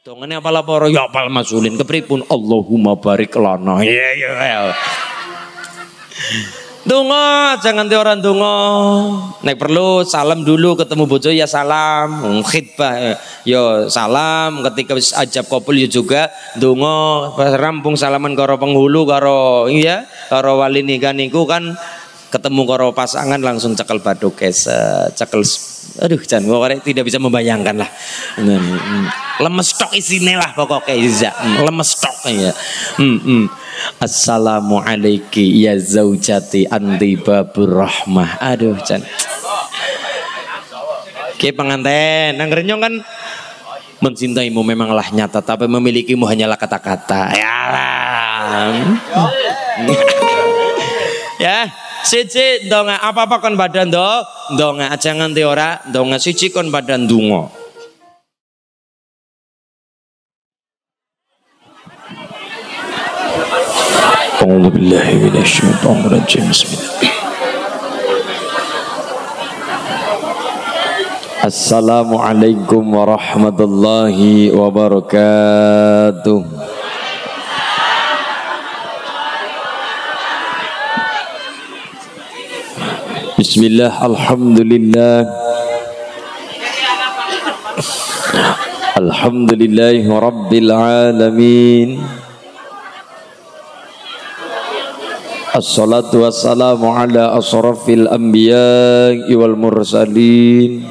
Dongane apal para ya apal masulin kepripun Allahumma barik lana. Ya. Donga jangan nganti ora donga. Nek perlu salam dulu ketemu bojo ya salam, khitbah ya salam, ketika wis ajab kabul ya juga donga, rampung salaman karo penghulu karo karo wali nikah niku kan ketemu karo pasangan langsung cekel baduk cekel aduh jan kok tidak bisa membayangkan lah. Lemes tok isine lah pokoknya lemes tok ya. Assalamualaikum ya zaujati anti babur rahmah. Aduh jan. Ki pengantin nang renyong kan mencintaimu memanglah nyata tapi memilikimu hanyalah kata-kata. Yalah. Ya, siji ndonga apa-apa kon badan ndonga aja nganti ora ndonga siji kon badan ndonga. A'udzu billahi minasyaitonir rajim. Bismillah. Assalamualaikum warahmatullahi wabarakatuh. Bismillah, alhamdulillah. Alhamdulillahi rabbil alamin. Assalatu wassalamu ala asrafil anbiya'i wal mursalin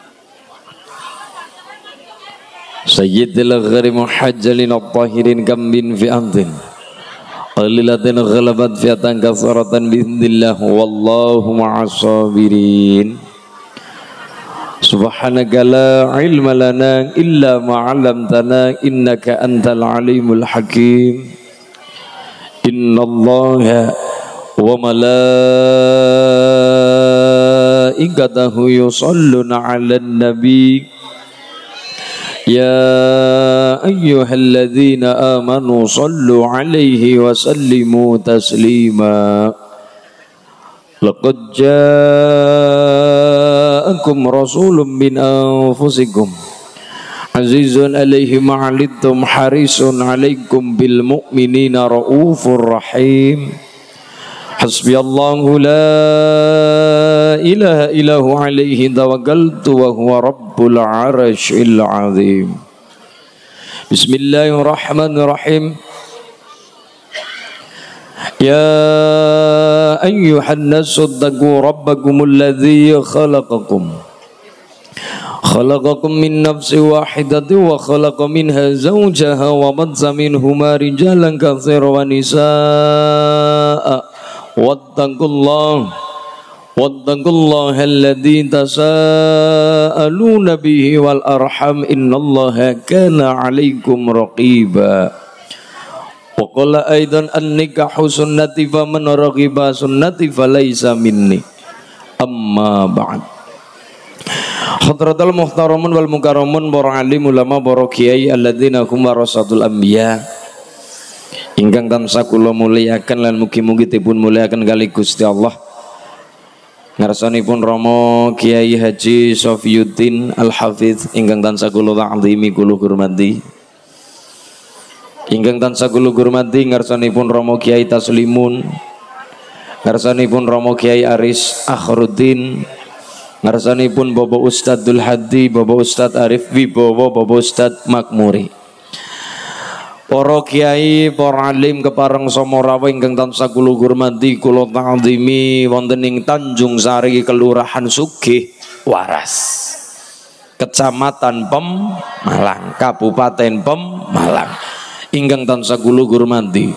Sayyidil ghari muhajjalin at-tahirin kambin fi antin qalilatin ghalabat fiatan kasaratan bi'idhnillah wallahu ma'as sabirin. Subhanaka la ilma lana illa ma'alamtana innaka antal alimul hakim. Innallaha wa malaikatahu yusalluna 'alan nabi ya ayyuhalladzina amanu sallu 'alaihi wa sallimu taslima. Laqad ja'akum rasulun min anfusikum azizun alaihi ma'alittum harisun alaikum bil mu'minina raufur rahim. Hasbiyallahu la ilaha illahu alaihi tawakkaltu wa huwa rabbul arsyil azim. Bismillahirrahmanirrahim. Ya ayyuhan nasu taqu rabbakumul ladzi khalaqakum min nafsin wahidatin wa khalaqa minha zawjaha wa badza minhuma rijalan katsiran wa nisaa wattaqullaha alladzi tasaaluna bihi wal arham innallaha kana 'alaikum raqiba. Wa qala aidan an-nikahu sunnati faman raghiba sunnati falaysa minni. Amma ba'd. Hadratul muhtaramun wal mukarramun para alim ulama para kiai alladzina hum warasatul anbiya ingkang tansah kula muliakan lan mugi-mugi dipun muliakan kali Gusti Allah. Ngarsanipun Rama Kiai Haji Sofiyuddin Al-Hafidz ingkang tansah kula ta'zimi kula hormati. Ingkang tansah kula hormati ngarsanipun Rama Kiai Taslimun, ngarsanipun Rama Kiai Aris Akhruddin, ngarsanipun Bapak Ustadz Dul Hadi, Bapak Ustadz Arif Wibowo, Bapak Ustadz Makmuri. Para kiai, para alim kepareng Somorawa ingkang tansah kula hormati kula ta'zimi wonten ing Tanjung Sari, Kelurahan Sugih Waras, Kecamatan Pemalang, Kabupaten Pemalang. Ingkang tansah kula hormati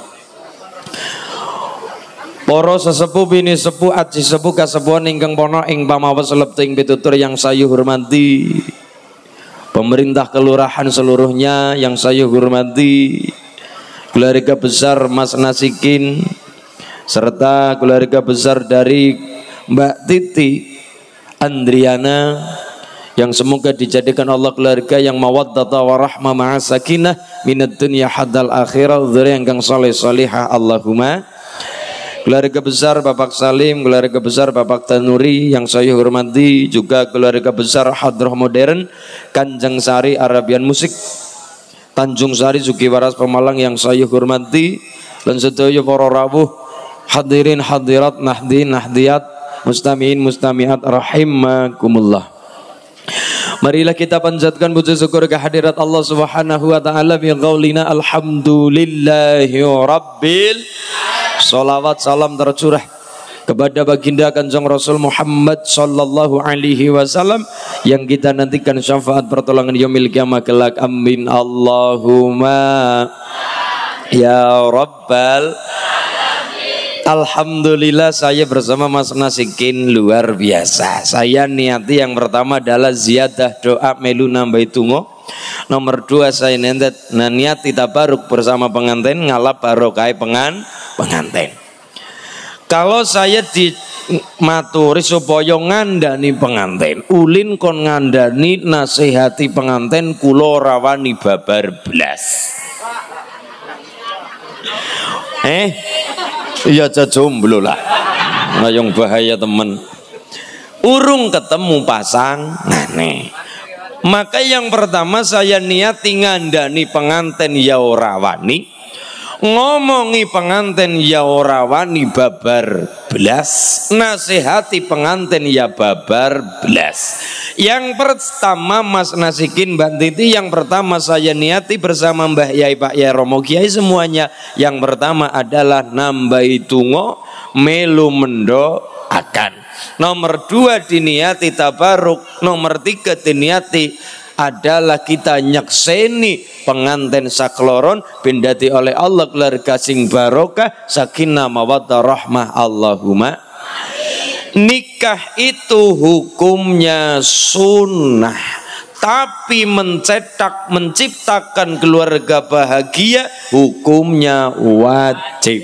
para sesepuh bini sepuh aji sepuh kasepuhan ingkang pono ing pamawas lebting pitutur yang saya hormati, pemerintah kelurahan seluruhnya yang saya hormati, keluarga besar Mas Nasikin serta keluarga besar dari Mbak Titi Andriana yang semoga dijadikan Allah keluarga yang mawaddata warahmah ma'as sakinah minad dunya haddal akhirah dzurriyyah ingkang saleh salihah Allahumma. Keluarga besar Bapak Salim, keluarga besar Bapak Tanuri yang saya hormati, juga keluarga besar Hadrah Modern Kanjeng Sari Arabian Musik, Tanjung Sari Sugiwaras Pemalang yang saya hormati, lan sedaya para rawuh hadirin hadirat nahdin nahdiyat mustamiin mustamiat rahimakumullah. Marilah kita panjatkan puji syukur kehadirat Allah Subhanahu wa taala bi qaulina alhamdulillahi rabbil. Salawat salam tercurah kepada baginda Kanjeng Rasul Muhammad sallallahu alaihi wasallam yang kita nantikan syafaat pertolongan yaumil qiyamah kelak. Amin Allahumma ya rabbal. Alhamdulillah saya bersama Mas Nasikin luar biasa. Saya niati yang pertama adalah ziyadah doa melu nambah tungo. Nomor 2 saya niati tabaruk bersama pengantin ngalap barokah pengantin. Kalau saya dimaturi supaya ngandani pengantin, ulin kon ngandani nasihati pengantin kula rawani babar blas. Iya aja jomblo lah. Ngayong bahaya temen. Urung ketemu pasangane. Maka yang pertama saya niati ngandani pengantin ya ora wani. Ngomongi pengantin ya ora wani babar blas, nasihati pengantin ya babar blas. Yang pertama Mas Nasikin Mbak Titi, yang pertama saya niati bersama Mbah Yai Pak Yai Romo Kiai semuanya. Yang pertama adalah nambahi tungo melu mendo akan. Nomor 2 diniati tabaruk. Nomor 3 diniati adalah kita nyakseni pengantin sakloron bendati oleh Allah keluarga sing barokah sakinah mawaddah rahmah Allahumma. Nikah itu hukumnya sunnah, tapi menciptakan keluarga bahagia hukumnya wajib.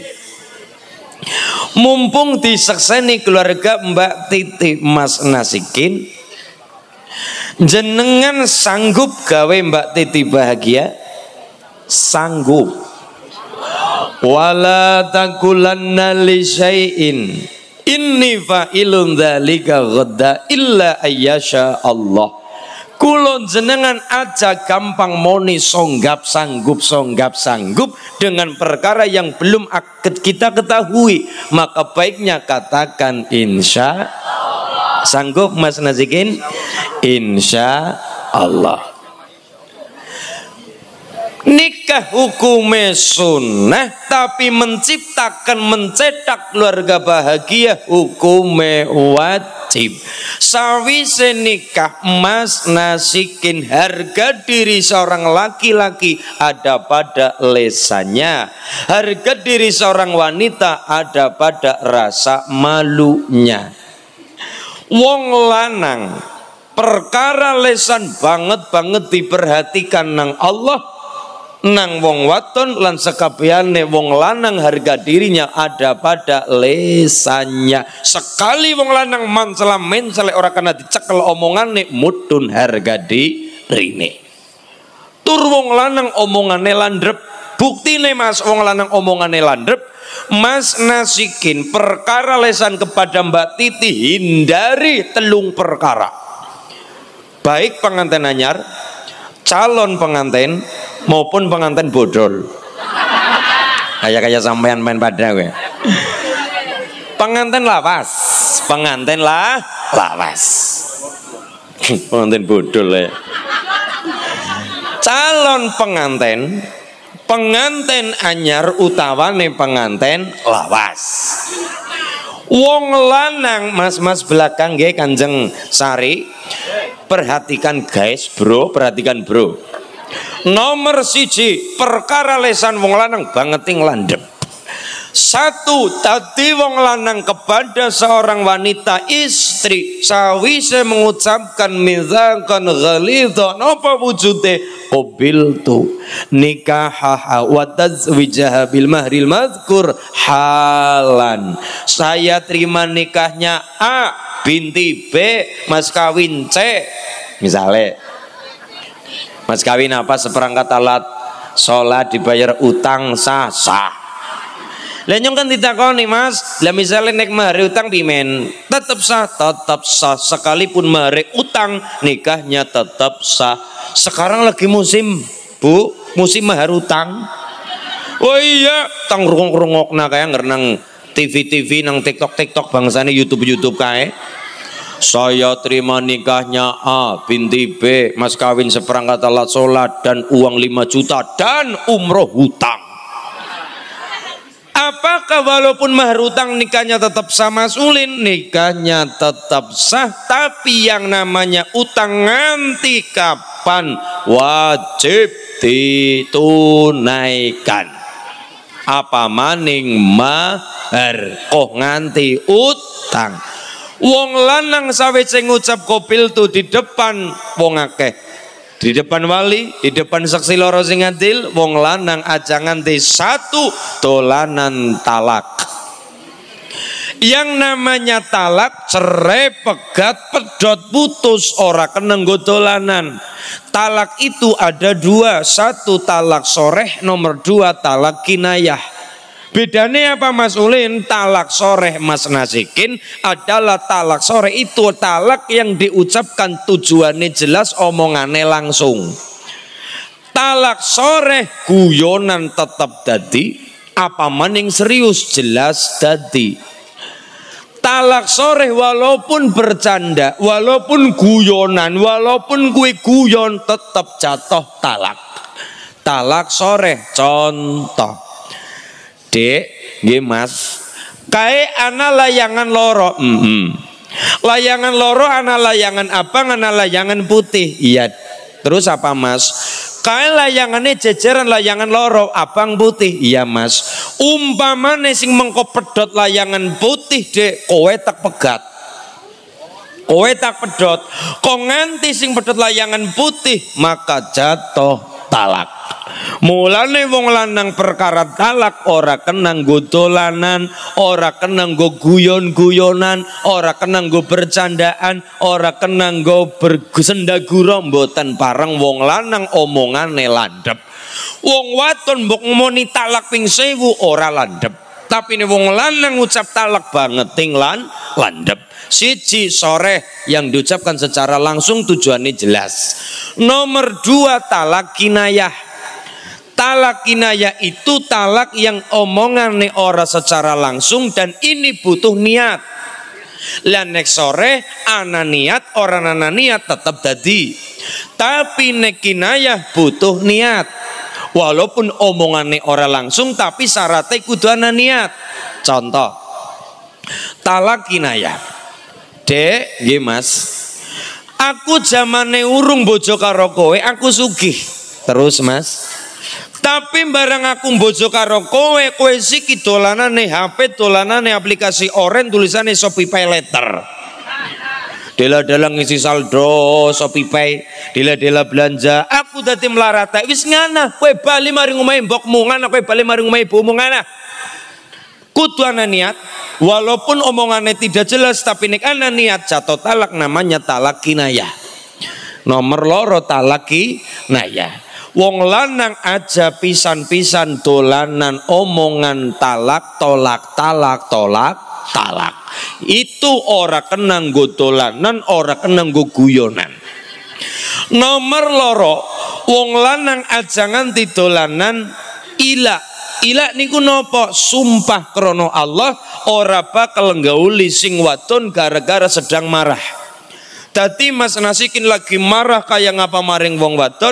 Mumpung disakseni keluarga Mbak Titi Mas Nasikin, jenengan sanggup gawe Mbak Titi bahagia? Sanggup. Wala takulanna li syai'in inni fa'ilun dzalika ghadda illa ayyasha Allah. Kulon jenengan aja gampang moni songgap sanggup dengan perkara yang belum kita ketahui, maka baiknya katakan insya Allah. Sanggup Mas Nasikin? Insya Allah. Nikah hukumnya sunnah, tapi mencetak keluarga bahagia hukumnya wajib. Sawise nikah Mas Nasikin, harga diri seorang laki-laki ada pada lesannya, harga diri seorang wanita ada pada rasa malunya. Wong lanang perkara lesan banget diperhatikan nang Allah, nang wong waton lan sekabehane wong lanang harga dirinya ada pada lesannya. Sekali wong lanang mencela ora kena dicekel omongane mudhun harga dirine. Tur wong lanang omongane landrep. Buktine Mas wong lanang omongane landrep, Mas Nasikin perkara lesan kepada Mbak Titi hindari telung perkara. Baik pengantin anyar, calon pengantin maupun pengantin bodol. Kayak sampean main pada gue. Pengantin lawas, lawas. Pengantin bodol ya. Calon pengantin anyar utawane pengantin lawas. Wong lanang mas belakang nggih Kanjeng Sari, perhatikan guys bro, perhatikan bro. Nomor 1 perkara lesan wong lanang bangeting landhep. 1 tadi wong lanang kepada seorang wanita istri sawise mengucapkan mizaqan ghalidha napa wujude qabiltu nikahaha wa tazwijaha bil mahril madhkur halan. Saya terima nikahnya A binti B, mas kawin C. Misalnya mas kawin apa seperangkat alat sholat dibayar utang sah. Lenyong kan ditakoni mas, lah misalnya nek mahar utang pimen, tetap sah, sekalipun mahar utang nikahnya tetap sah. Sekarang lagi musim Bu musim mahar utang. Oh iya, tang rungok-rungokna kaya ngerenang TV nang TikTok bangsane YouTube kae. Saya terima nikahnya A binti B, mas kawin seperangkat alat sholat dan uang 5 juta dan umroh hutang. Apakah walaupun mahar hutang nikahnya tetap sah Mas Ulin? Nikahnya tetap sah, tapi yang namanya utang nganti kapan wajib ditunaikan. Apa maning mahar kok nganti utang. Wong lanang sawise ngucap kopil tu di depan wong akeh, di depan wali, di depan saksi loro sing adil, wong lanang aja nganti 1 dolanan talak. Yang namanya talak, cerai, pegat, pedot, putus, ora kena nggo dolanan. Talak itu ada 2, 1 talak soreh, nomor 2 talak kinayah. Bedanya apa Mas Ulin? Talak soreh Mas Nasikin adalah talak soreh itu talak yang diucapkan tujuannya jelas, omongannya langsung. Talak soreh guyonan tetap dadi, apa maning serius jelas dadi. Talak soreh walaupun bercanda, walaupun guyonan, walaupun kue guyon tetap jatuh talak. Talak soreh contoh. Dek, nggih Mas, kae ana layangan loro. Layangan loro ana layangan abang, ana layangan putih. Iya. Terus apa Mas? Kae layangannya jejeran layangan loro, abang putih. Iya Mas. Umpamane sing mengko pedot layangan putih, Dek, kowe tak pegat. Kowe tak pedot. Kok nganti sing pedot layangan putih, maka jatuh talak. Mulane wong lanang perkara talak ora kena nggo dolanan, ora kena nggo guyon-guyonan, ora kena nggo bercandaan, ora kena nggo bersendagura, mboten pareng wong lanang omongane landhep. Wong wadon mbok ngomoni talak ping 1000 ora landhep, tapi ne wong lanang ngucap talak banget ting landhep. Siji soreh yang diucapkan secara langsung tujuannya jelas. Nomor 2 talak kinayah. Talak kinayah itu talak yang omongannya ora secara langsung dan ini butuh niat. Lan nek sore ana niat orang ana niat tetap dadi. Tapi nek kinayah butuh niat. Walaupun omongannya ora langsung tapi syaratnya kudu ana niat. Contoh. Talak kinayah. Dek, nggih Mas. Aku zamane urung bojo karo kowe, aku sugih. Terus Mas. Tapi barang aku bojo karo kowe, kowe siki dolanane HP, dolanane aplikasi oren, tulisannya Shopee Pay Letter. Dela-dela ngisi saldo Shopee Pay, dela-dela belanja. Aku dadi melarat. Wis ngana, kowe bali mari ngomahe mbokmu, ngana kowe bali mari ngomahe ibumu ngana. Kudu ana niat, walaupun omongannya tidak jelas, tapi nek ana niat jatuh talak, namanya talak kinayah. Nomor loro talak kinayah. Wong lanang aja pisan-pisan dolanan omongan talak, tolak, talak, tolak, talak. Itu ora kena nggo dolanan, ora kena nggo guyonan. Nomor loro, wong lanang aja nganti dolanan ila. Ila niku nopo? Sumpah krono Allah ora bakal nggauli sing wadon gara-gara sedang marah. Dadi Mas Nasikin lagi marah kaya ngapa maring wong wadon,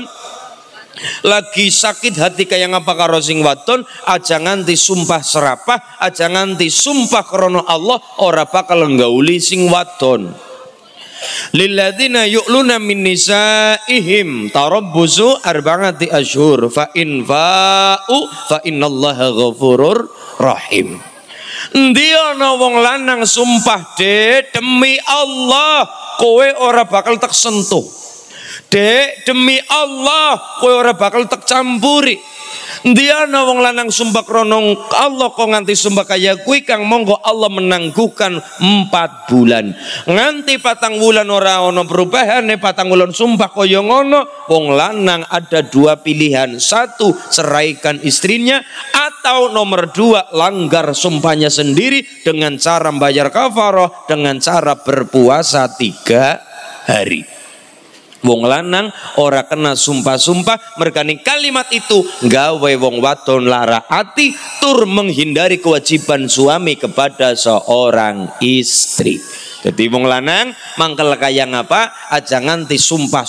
lagi sakit hati kayak ngapa karo sing wadon, aja nganti sumpah serapah, aja nganti sumpah krono Allah ora bakal nggauli sing wadon. Lilladzina yu'luna min nisaihim tarabbusu arba'ati asyhur fa in fa'u fa innallaha ghafurur rahim. Endi ana wong lanang sumpah, Dek, demi Allah kowe ora bakal tak sentuh. Dek, demi Allah kowe ora bakal tak campuri. Dia ana wong lanang sumpah krono Allah kok nganti sumpah kaya kuwi kang monggo Allah menangguhkan 4 bulan. Nganti 4 bulan ora ana perubahan, 4 bulan sumpah kaya ngono. Wong lanang ada 2 pilihan. 1 ceraikan istrinya, atau nomor 2 langgar sumpahnya sendiri dengan cara membayar kafarah, dengan cara berpuasa 3 hari. Wong lanang ora kena sumpah-sumpah, mergane kalimat itu gawe wong wadon lara ati tur menghindari kewajiban suami kepada seorang istri. Jadi wong lanang mangkel kaya ngapa? Aja nganti sumpah.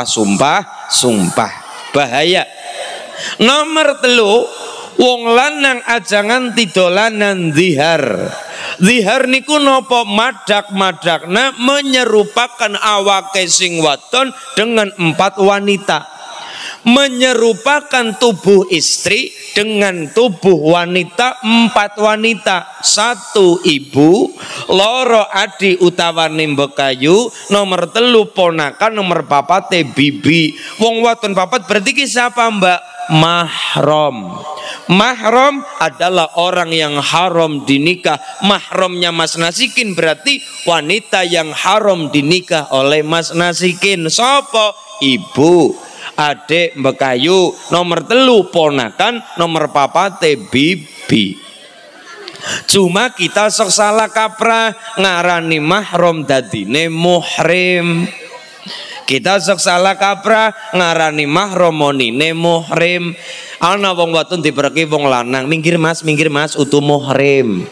Bahaya. Nomor 3, wong lanang aja nganti dolanan zihar. Zihar niku nopo madak-madakna menyerupakan awake sing wadon dengan 4 wanita. Menyerupakan tubuh istri dengan tubuh wanita 4 wanita. 1 ibu, loro adi utawane mbekayu, nomor 3 ponakan, nomor 4 bibi. Wong wadon 4 berarti ki siapa Mbak? Mahram. Mahram adalah orang yang haram dinikah. Mahramnya Mas Nasikin berarti wanita yang haram dinikah oleh Mas Nasikin. Sopo? Ibu, adik mbekayu, nomor 3 ponakan, nomor 4 bibi. Cuma kita sok salah kaprah ngarani mahram dadine muhrim. Kita sok salah kaprah ngarani mahram monine muhrim. Ana wong wadon diperki wong lanang, minggir mas, utuh muhrim.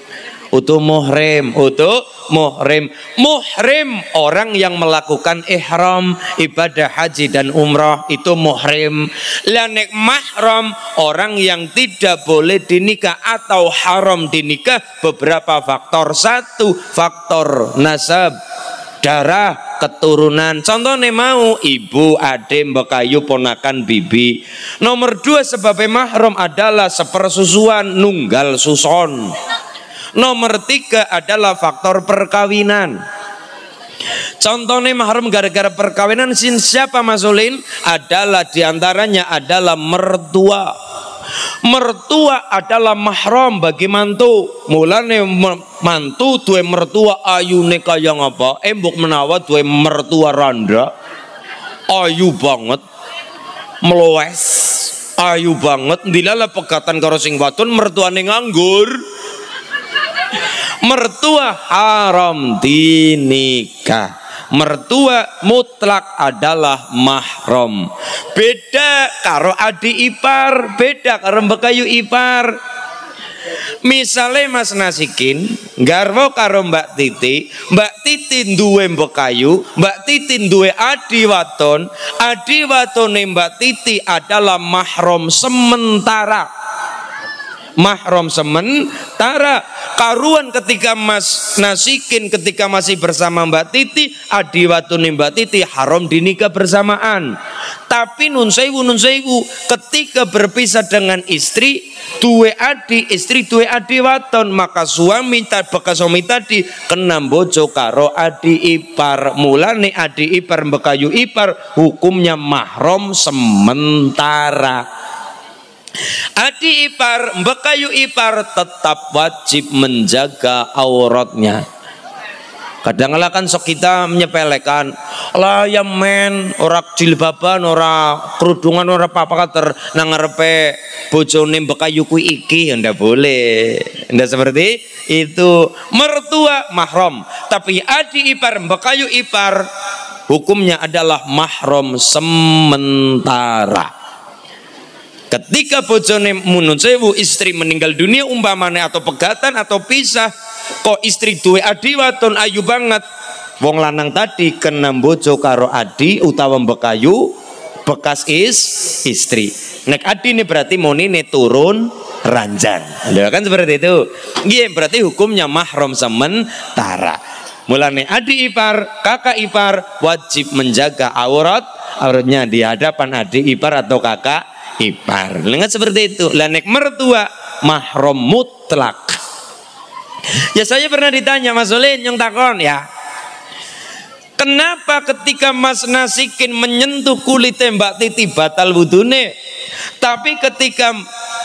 Muhrim orang yang melakukan ihram ibadah haji dan umrah, itu muhrim. Lanek mahram orang yang tidak boleh dinikah atau haram dinikah, beberapa faktor. 1, faktor nasab, darah, keturunan. Contohnya mau ibu, adik, mbekayu, ponakan, bibi. Nomor 2 sebab mahram adalah sepersusuan, nunggal suson. Nomor 3 adalah faktor perkawinan. Contohnya mahram gara-gara perkawinan siapa Mas Ulin? Adalah diantaranya adalah mertua. Mertua adalah mahram bagi mantu. Mulane mantu duwe mertua ayune kaya ngapa? Mbok menawa duwe mertua randa ayu banget, mlowes, ayu banget, ndilala pegatan karo sing wadon mertuane nganggur. Mertua haram dinikah. Mertua mutlak adalah mahram. Beda karo adik ipar, beda karo mbekayu ipar. Misale Mas Nasikin garwa karo Mbak Titi duwe mbekayu, Mbak Titi duwe adi wadon Mbak Titi adalah mahram sementara. Mahram sementara. Karuan ketika Mas Nasikin ketika masih bersama Mbak Titi, adi wadon Mbak Titi haram dinikah bersamaan. Tapi nun sewu ketika berpisah dengan istri, duwe adi, istri duwe adi wadon, maka suami bekas suami tadi kena bojo karo adi ipar. Mulane adi ipar mbekayu ipar hukumnya mahram sementara. Adi ipar, mbekayu ipar tetap wajib menjaga auratnya. Kadang-kadang kan sok kita menyepelekan, lah ya men, ora jilbaban, ora kerudungan, ora apa-apa kater nang ngarepe bojone mbekayu kuwi iki, ndak boleh. Ndak seperti itu. Mertua mahram, tapi adi ipar, mbekayu ipar hukumnya adalah mahram sementara. Ketika bojone munun sewu istri meninggal dunia umpamane atau pegatan atau pisah, kok istri duwe adi wadon ayu banget, wong lanang tadi kena bojo karo adi utawa mbekayu bekas istri. Nek adi ini berarti monine turun ranjang. Kan seperti itu. Iya, berarti hukumnya mahram sementara. Mulane adi ipar, kakak ipar wajib menjaga auratnya di hadapan adi ipar atau kakak ipar. Lengan seperti itu. Lanek mertua mahram mutlak. Ya saya pernah ditanya Mas Ulin yang takon ya, kenapa ketika Mas Nasikin menyentuh kulit Mbak Titi batal wudune, tapi ketika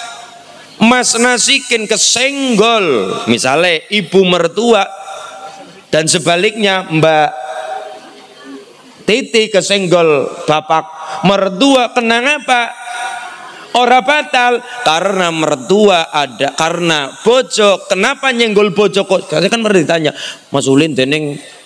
Mas Nasikin kesenggol misalnya ibu mertua dan sebaliknya Mbak Titi kesenggol bapak mertua, kenapa? Ora batal karena mertua ada, karena bojo. Kenapa nyenggol bojo kok? Saya kan pernah ditanya Mas Ulin dening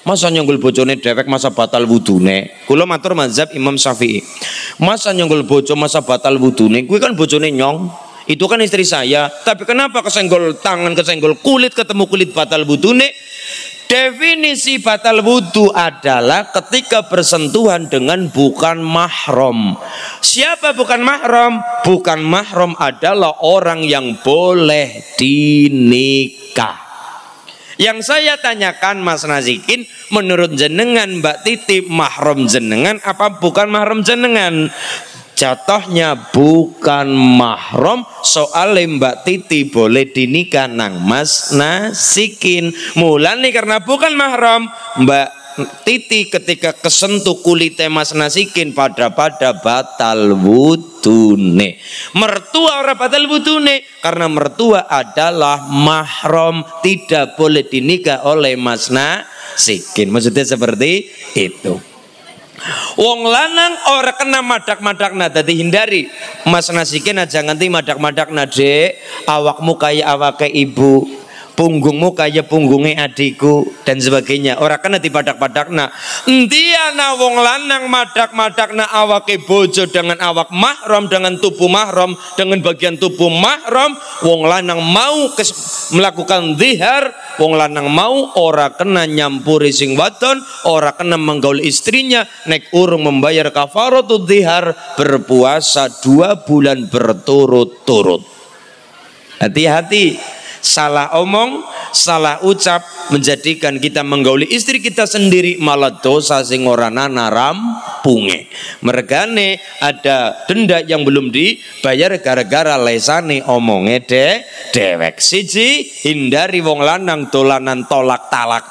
Masa nyonggol bojone dewek masa batal wudune. Kula matur mazhab Imam Syafi'i. Masa nyonggol bojo masa batal wudune, kuwi kan bojone nyong. Itu kan istri saya. Tapi kenapa kesenggol tangan, kesenggol kulit, ketemu kulit batal wudune? Definisi batal wudu adalah ketika bersentuhan dengan bukan mahram. Siapa bukan mahram? Bukan mahram adalah orang yang boleh dinikah. Yang saya tanyakan Mas Nazikin, menurut jenengan Mbak Titi mahram jenengan apa bukan mahram jenengan? Jatuhnya bukan mahram, soalnya Mbak Titi boleh dinikah nang Mas Nazikin. Mulane karena bukan mahram, Mbak Titi ketika kesentuh kulitnya Mas Nazikin pada batal wudune. Mertua orang batal wudune karena mertua adalah mahram, tidak boleh dinikah oleh Mas Nazikin. Maksudnya seperti itu. Wong lanang ora kena madak-madakna, dadi hindari. Mas Nazikin aja nganti madak-madakna, Dek. Awakmu kayak awake ibu, punggungmu kayak punggungnya adikku dan sebagainya. Ora kena dipadak-padakna. Entiana wong lanang madak-madakna awake bojo dengan awak mahram, dengan tubuh mahram, dengan bagian tubuh mahram. Wong lanang mau melakukan zihar, wong lanang mau ora kena nyampuri sing wadon, ora kena menggaul istrinya, nek urung membayar kafaratul zihar, berpuasa 2 bulan berturut-turut. Hati-hati. Salah omong, salah ucap menjadikan kita menggauli istri kita sendiri malah dosa sing ora ana rampunge. Mergane ada denda yang belum dibayar gara-gara lesane omonge dewek. Siji, hindari wong lanang dolanan tolak talak.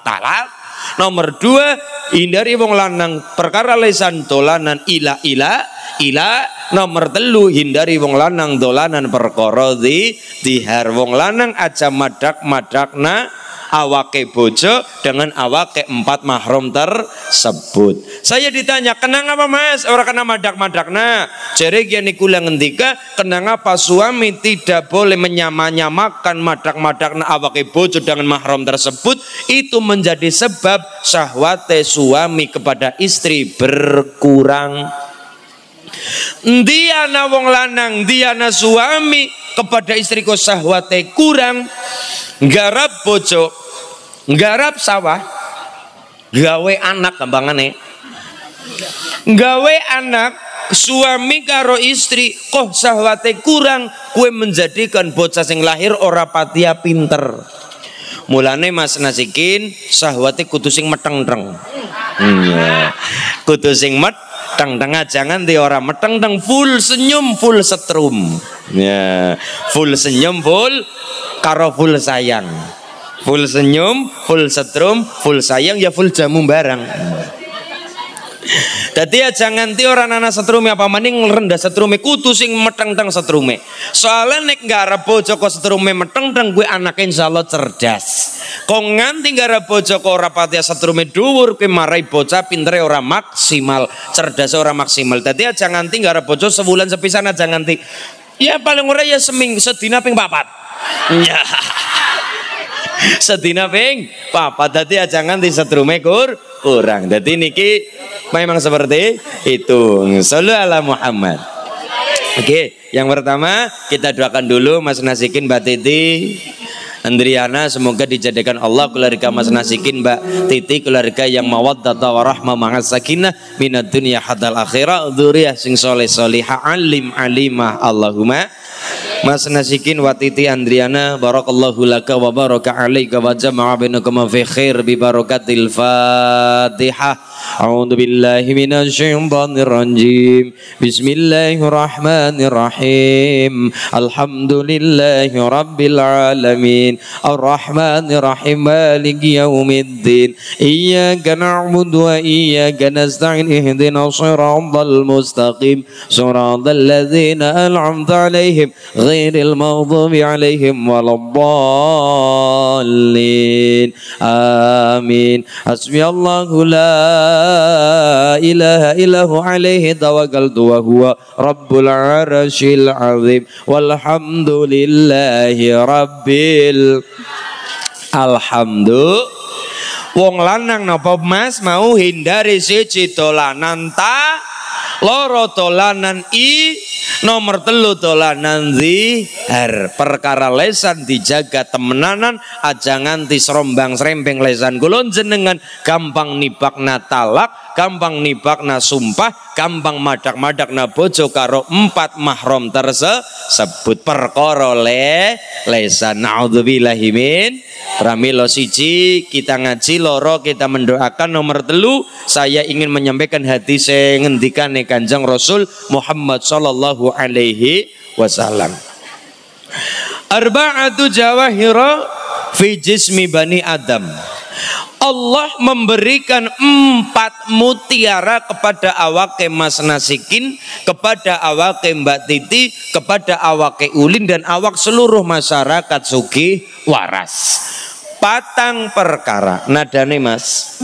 Nomor 2, hindari wong lanang perkara lesan dolanan ila. Nomor 3, hindari wong lanang dolanan perkara zihar. Wong lanang aja madak-madakna awake bojo dengan awake 4 mahram tersebut. Saya ditanya, kenang apa Mas? Orang kena madak-madakna. Jere gini kula ngendika, kenang apa suami tidak boleh menyamakan madak-madakna awake bojo dengan mahram tersebut? Itu menjadi sebab syahwate suami kepada istri berkurang. Diana wong lanang, diana suami kepada istriku syahwate kurang, garap bojo, garap sawah, gawe anak gampangane, gawe anak, suami karo istri kok syahwate kurang, kue menjadikan bocah sing lahir ora patia pinter. Mulane Mas Nazikin syahwate kudu sing meteng-teng. Kudu sing meteng-teng, jangan di ora meteng-teng, full senyum, full setrum. Ya, full senyum, full karo full sayang. Full senyum, full setrum, full sayang, ya full jamu barang. Dadi aja nganti ora ana setrume apa maning rendah setrume, kudu sing meteng-teng setrume. Soalnya nek ngarep bojo kok setrume meteng-teng, kuwi anake insyaallah cerdas. Kok nganti ngarep bojo kok ora patia setrume dhuwur, kuwi marai bocah pintere ora maksimal, cerdas ora maksimal. Dadi aja nganti ngarep bojo sebulan sepisan, aja nganti. Ya paling ora ya sedina ping 4. Ya. Sedina ping 4. Dadi aja nganti setrume kurang. Dadi niki memang seperti itu. Shallallahu ala Muhammad. Oke, yang pertama kita doakan dulu Mas Nazikin, Mbak Titi, Andriana, semoga dijadikan Allah keluarga Mas Nazikin, Mbak Titi, keluarga yang mawaddata warahmah ma'as sakinah minad dunya hadal akhirah, dzurriyyah sing soleh solihah, alim alimah. Allahumma Mas Nazikin wa Titi Andriana, barakallahu laka wa baraka alaika wa jama'a bainakum fi khair bi barakatil Fatihah. A'udzu billahi minasy syaithanir rajim. Bismillahirrahmanirrahim. Alhamdulillahi rabbil alamin. Arrahmanir rahim. Maliki yaumiddin. Iyyaka na'budu wa iyyaka nasta'in. Ihdinas siratal mustaqim. Siratal ladzina an'amta 'alaihim ghairil maghdubi 'alaihim waladdallin. Amin. Hasbiyallahu la ilaha illahu alaihi tawakkaltu wa huwa rabbul arsyil azim. Walhamdulillahi rabbil alhamdulillah. Wong lanang napa Mas mau hindari siji dolanan ta, loro dolanan nomor 3 dolanan zihar. Perkara lesan dijaga temenanan, aja nganti serombang serembeng lesan kula jenengan gampang nibakna talak, gampang nibakna sumpah, gampang madak-madakna bojo karo 4 mahram tersebut. Perkara lesan. Naudzubillahi min. Pramila siji kita ngaji, loro kita mendoakan, nomor 3 saya ingin menyampaikan hadis ngendikane Kanjeng Rasul Muhammad sallallahu alaihi wasallam. Arba'atu jawahira fi jismi bani Adam. Allah memberikan 4 mutiara kepada awake Mas Nasikin, kepada awake Mbak Titi, kepada awake Ulin dan awak seluruh masyarakat sugih waras. 4 perkara. Nadane Mas.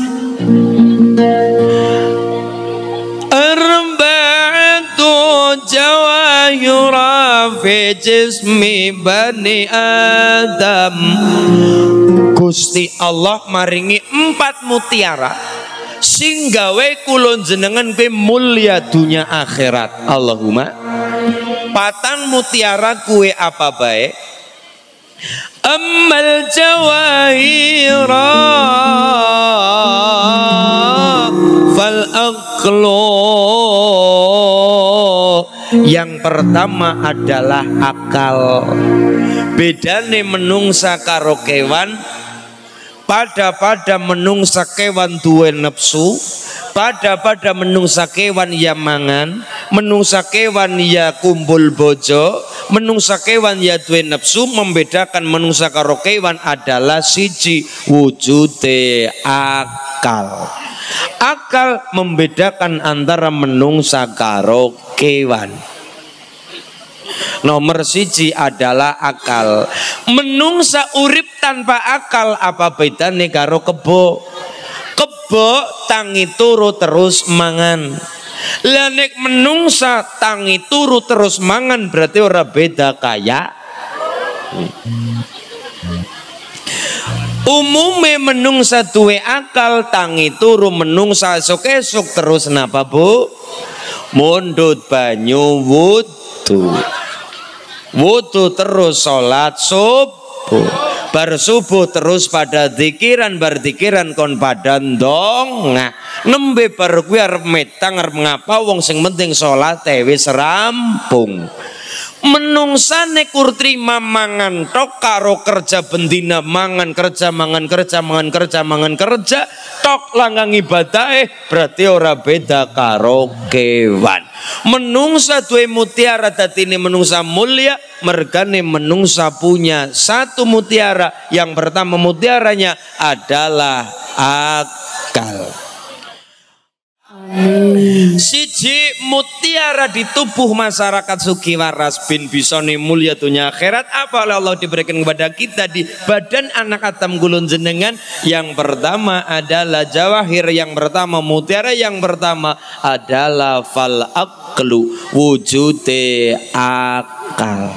Arba'atu jawahira fi jismi bani Adam. Gusti Allah maringi 4 mutiara sing gawe kula jenengan kuwi mulya dunya akhirat. Allahumma. 4 mutiara kuwe apa bae? Ammal jawahira fal aqlu. Yang pertama adalah akal. Bedane menungsa karo kewan, pada menungsa kewan duwe nafsu, pada menungsa kewan ya mangan, menungsa kewan ya kumpul bojo, menungsa kewan ya duwe nafsu. Membedakan menungsa karo kewan adalah siji wujude akal. Akal membedakan antara menungsa karo kewan. Nomor siji adalah akal. Menungsa urip tanpa akal apa bedane karo kebo? Kebo tangi turu terus mangan. Lah nek menungsa tangi turu terus mangan berarti ora beda kaya. Umume menungsa duwe akal tangi turu menungsa esuk-esuk terus napa Bu? Mundut banyu wudu terus salat subuh, bar subuh terus pada zikiran, bar zikiran kon pada ndonga, nembe bar kuwi arep metang arep ngapa wong sing penting salat wis rampung. Menungsane kur trima mangan tok karo kerja bendina mangan kerja tok langgang ibadah berarti ora beda karo kewan. Menungsa duwe mutiara datine menungsa mulia, mergane menungsa punya 1 mutiara. Yang pertama mutiaranya adalah akal. Siji mutiara di tubuh masyarakat sugih waras bin bisone mulia dunia akhirat apa oleh Allah diberikan kepada kita di badan anak Adam gulun jenengan. Yang pertama adalah jawahir, yang pertama mutiara, yang pertama adalah fal aqlu, wujude akal.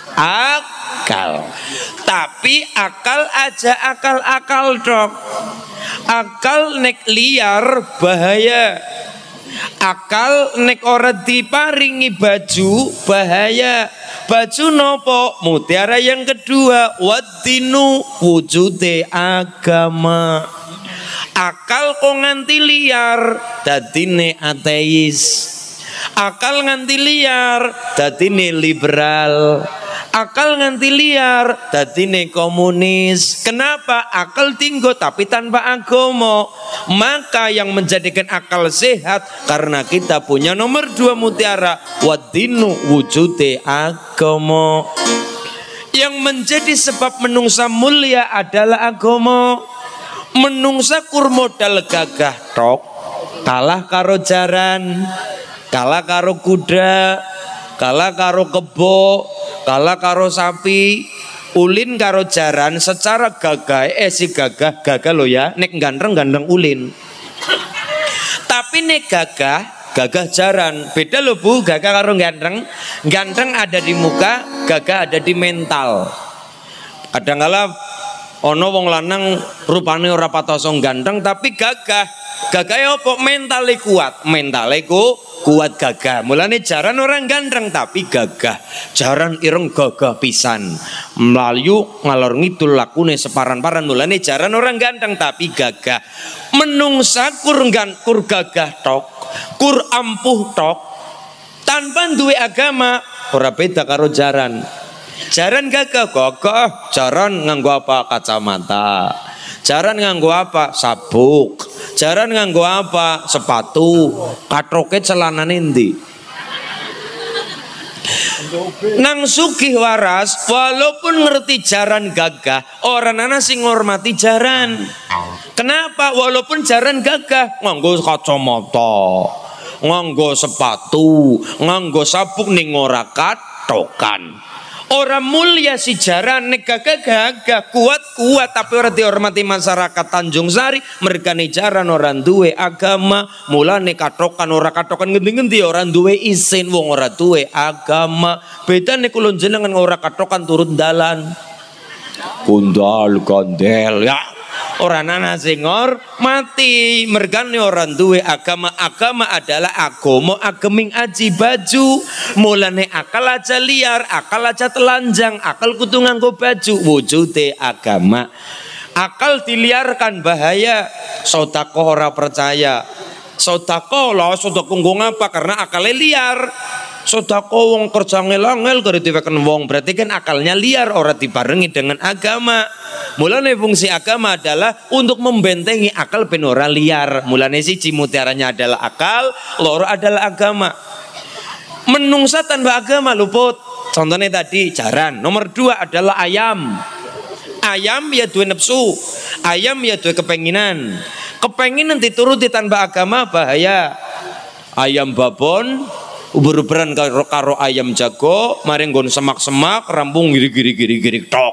Tapi akal aja akal dok. Akal nek liar bahaya. Akal nek ora diparingi baju bahaya. Baju nopo? Mutiara yang kedua wadinu, wujude agama. Akal kok nganti liar dadine ateis. Akal nganti liar dadine liberal. Akal nganti liar dadine komunis. Kenapa? Akal tinggo tapi tanpa agama. Maka yang menjadikan akal sehat karena kita punya nomor 2 mutiara wadinu, wujude agama. Yang menjadi sebab menungsa mulia adalah agama. Menungsa kur modal gagah tok, kalah karo jaran, kalah karo kuda, kalah karo kebo, kalah karo sapi. Ulin karo jaran secara gagah si gagah lo ya nek ganteng ulin. Tapi nek gagah jaran beda lo Bu. Gagah karo ganteng ada di muka, gagah ada di mental. Kadang-kala Ono wong lanang rupane ora patosong ganteng tapi gagah. Gagah apa? Mentale kuat. Mentale kuat gagah. Mulane jaran orang ganteng tapi gagah. Jaran ireng gagah pisan. Melayu ngalor ngidul lakune separan-paran. Mulane jaran orang ganteng tapi gagah. Menungsa kur gagah tok, kur ampuh tok. Tanpa duwe agama ora beda karo jaran. Jaran gagah, jaran nganggo apa? Kacamata. Jaran nganggo apa? Sabuk. Jaran nganggo apa? Sepatu. Katroke celanane ndi? Nang sugih waras walaupun ngerti jaran gagah, orang ana sing ngormati jaran. Kenapa? Walaupun jaran gagah nganggo kacamata, nganggo sepatu, nganggo sabuk ning ora katokan. Orang mulia si jaran nek gagah kuat tapi ora dihormati masyarakat Tanjung Sari. Mereka nih jaran orang duwe agama, mulane katokan ora katokan ngendi-ngendi orang duwe isin wong ora duwe agama. Beda nek kula jenengan ora katokan turun dalan. Kundal gondel ya. Orang nana singor mati mergane orang duwe agama. Agama adalah agomo ageming aji baju. Mulane akal aja liar, akal aja telanjang, akal kudu nganggo baju. Wujude agama. Akal diliarkan bahaya. Sodako ora percaya. Sodako loh, sodako ngapa? Karena akalnya liar. Sodako wong kerja ngel-ngel karo diweken wong, berarti kan akalnya liar, ora dibarengi dengan agama. Mulane fungsi agama adalah untuk membentengi akal ben ora liar. Mulane siji mutiaranya adalah akal, loro adalah agama. Menungsa tanpa agama luput. Contohnya tadi jaran. Nomor 2 adalah ayam. Ayam ya duwe nafsu, ayam ya duwe kepenginan. Kepenginan dituruti tanpa agama bahaya. Ayam babon uber-uberan karo ayam jago, maring nggon semak-semak, rampung giri-giri tok.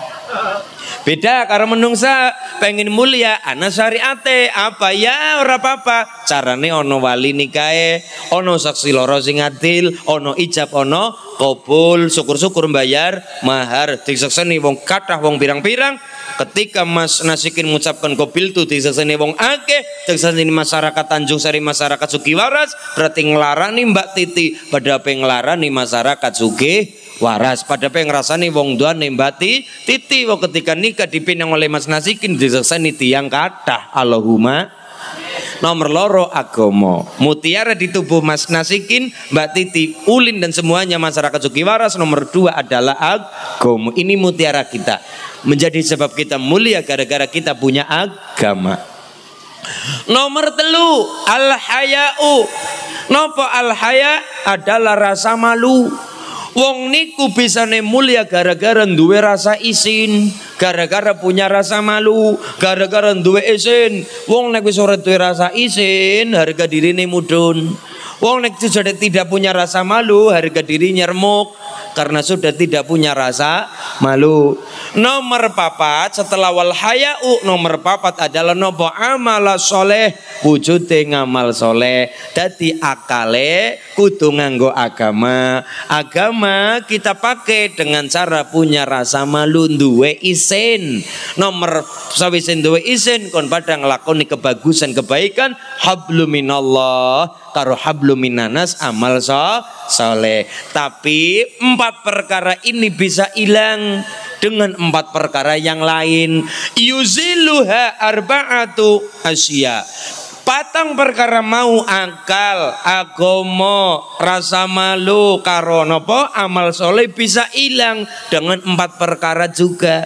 Beda karo menungsa pengen mulia, ana syariate apa ya ora apa-apa. Carane ono wali nikahe, ono saksi loro sing adil, ono ijab, ono kabul, syukur-syukur bayar mahar. Disekseni wong kathah wong pirang-pirang. Ketika Mas Nasikin mengucapkan kobil itu disekseni wong akeh, disekseni masyarakat Tanjung Sari, masyarakat Sugiwaras, berarti ngelarani Mbak Titi, pada apa ngelarani masyarakat Sugiwaras, pada apa ngerasani wong duane Mbak Titi. Wong ketika nikah dipinang oleh Mas Nasikin disekseni tiang kathah. Allahumma. Nomor loro agomo. Mutiara di tubuh Mas Nasikin, Mbak Titi, Ulin dan semuanya masyarakat Sugiwaras. Nomor 2 adalah agomo. Ini mutiara kita. Menjadi sebab kita mulia gara-gara kita punya agama. Nomor 3 al-haya'u. Nopo al-haya adalah rasa malu. Wong niku bisane mulia gara-gara duwe rasa isin, gara-gara punya rasa malu, gara-gara duwe isin. Wong nek wis ora duwe rasa isin, harga dirine mudhun. Wong nek sudah tidak punya rasa malu, harga dirinya remuk karena sudah tidak punya rasa malu. Nomor 4 setelah wal haya'u, nomor 4 adalah nopo amala soleh, wujude ngamal soleh. Dadi akale kudu nganggo agama. Agama kita pakai dengan cara punya rasa malu, duwe isin. Nomor sawise duwe isin kon padha nglakoni kebagusan kebaikan, habluminallah karo habluminanas amal soleh. Tapi 4 perkara ini bisa hilang dengan 4 perkara yang lain. Yuziluha arba'atu asya. 4 perkara mau akal, agomo, rasa malu, karo napa amal soleh bisa hilang dengan 4 perkara juga.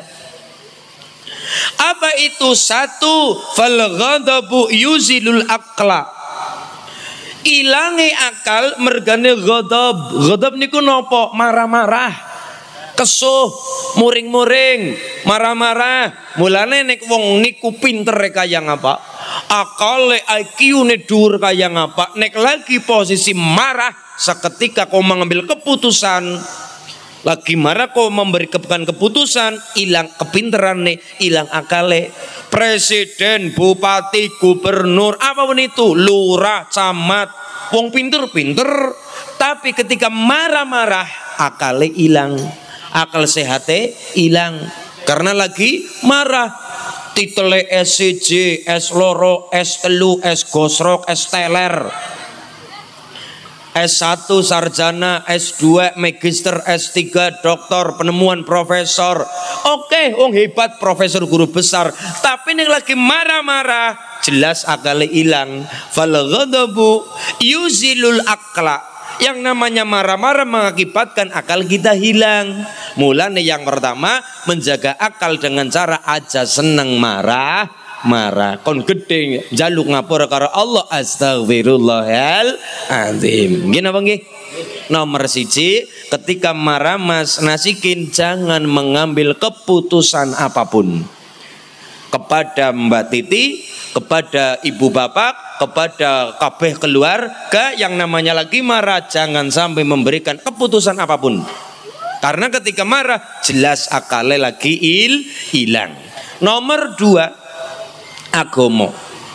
Apa itu? 1, fal ghadabu yuzilul aqla. Ilangi akal mergane ghadab. Ghadab niku nopo? Marah-marah, kesuh, muring-muring, marah-marah. Mulane nek wong niku pinter kaya ngapa? Akale IQ-ne dhuwur kaya ngapa? Nek lagi posisi marah, seketika kau mengambil keputusan, lagi marah kau memberikan keputusan, hilang kepinterane, hilang akale. Presiden, bupati, gubernur, apapun itu, lurah, camat, wong pinter-pinter, tapi ketika marah-marah akale hilang, akal sehate hilang. karena lagi marah. Titele SCJ, S loro, S telu, S gosrok, S teler, S1 sarjana, S2 magister, S3 doktor, penemuan profesor. Oke, wong hebat, profesor guru besar. Tapi nih lagi marah-marah, jelas akalnya hilang. Fal ghadabu yuzilul akla. Yang namanya marah-marah mengakibatkan akal kita hilang. Mulanya yang pertama, menjaga akal dengan cara aja seneng marah. Kon gede jaluk ngapura karo Allah, astagfirullahaladzim. Gini apa nggih? Nomor 1, ketika marah Mas Nasikin jangan mengambil keputusan apapun kepada Mbak Titi, kepada ibu bapak, kepada kabeh keluarga. Yang namanya lagi marah jangan sampai memberikan keputusan apapun, karena ketika marah jelas akalnya lagi hilang. Nomor 2, agama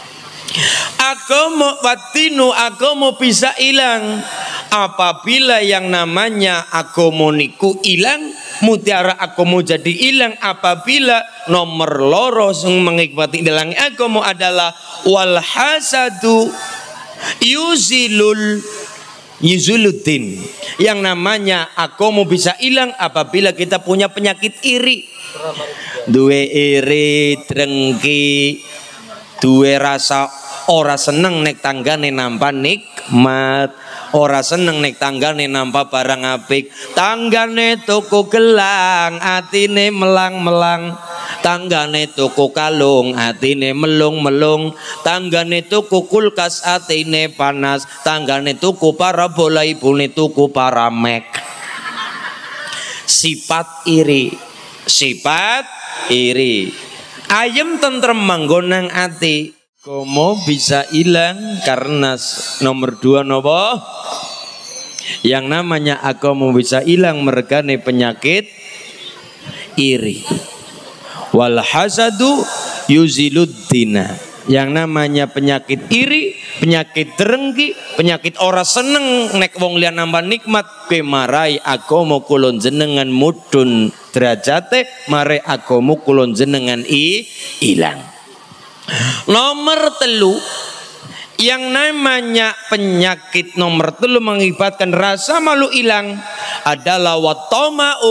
batinu, agama bisa hilang apabila yang namanya agama niku hilang. Mutiara agama jadi hilang apabila nomor loro sing mengikmati hilang agama adalah wal hasadu yuzuluddin. Yang namanya agama bisa hilang apabila kita punya penyakit iri. Duwe iri, drengki, duwe rasa ora seneng nek tanggane nampa nikmat, ora seneng nek tanggane nampa barang apik. Tanggane tuku gelang, atine melang-melang. Tanggane tuku kalung, atine melung-melung. Tanggane tuku kulkas, atine panas. Tanggane tuku parabola, ibune tuku paramek. Sifat iri, ayem tentrem manggonang ati. Komo bisa hilang karena nomor 2 nopo? Yang namanya agama bisa hilang mergane penyakit iri. Wal hasadu yuziluddina. Yang namanya penyakit iri, penyakit drengki, penyakit ora seneng nek wong liya nambah nikmat, kemarai agama kulon jenengan mudun derajate, mare agama kulon jenengan ilang. Nomor 3, yang namanya penyakit nomor 3 mengakibatkan rasa malu hilang adalah watoma'u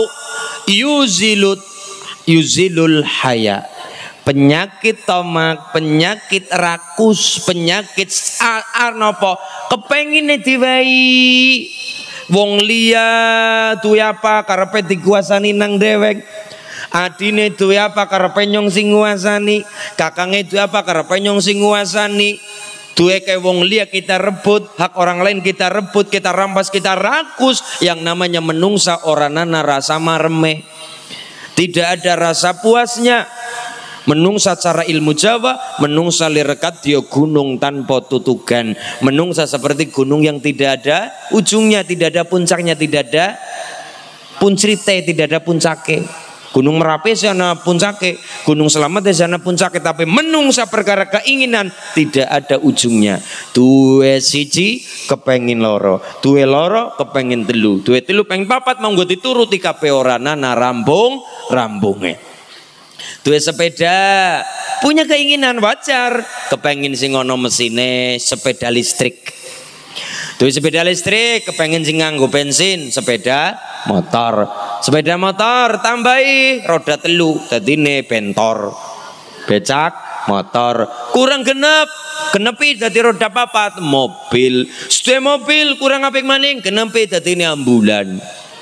yuzilul haya. Penyakit tomak, penyakit rakus, penyakit nopo kepengine diwai wong liya duwe apa karepe dikuasani nang dewek. Adine duwe apa karepe nyong sing nguasani, kakange duwe apa karepe nyong sing nguasani. Duwe ke wong liya kita rebut, hak orang lain kita rebut, kita rampas, kita rakus. Yang namanya menungsa oranana rasa marme. Tidak ada rasa puasnya. Menungsa cara ilmu Jawa, menungsa lirekat dia gunung tanpa tutugan. Menungsa seperti gunung yang tidak ada ujungnya, tidak ada puncaknya, tidak ada puncrite, tidak ada puncake. Gunung Merapi sana puncake, Gunung Selamat sana puncake, tapi menungsa perkara keinginan tidak ada ujungnya. Duwe siji kepengin loro, duwe loro kepengin telu, duwe telu pengin papat, monggo dituruti kabeh orana rambunge. Duwe sepeda, punya keinginan wajar, kepengin sing ono mesine sepeda listrik. Duwe sepeda listrik, kepengin sing nganggo bensin, sepeda motor. Sepeda motor tambahi roda telu, dadine bentor. Becak motor, kurang genepi dadi roda papat, mobil. Sudah mobil kurang apik maning, genepi dadine ambulan.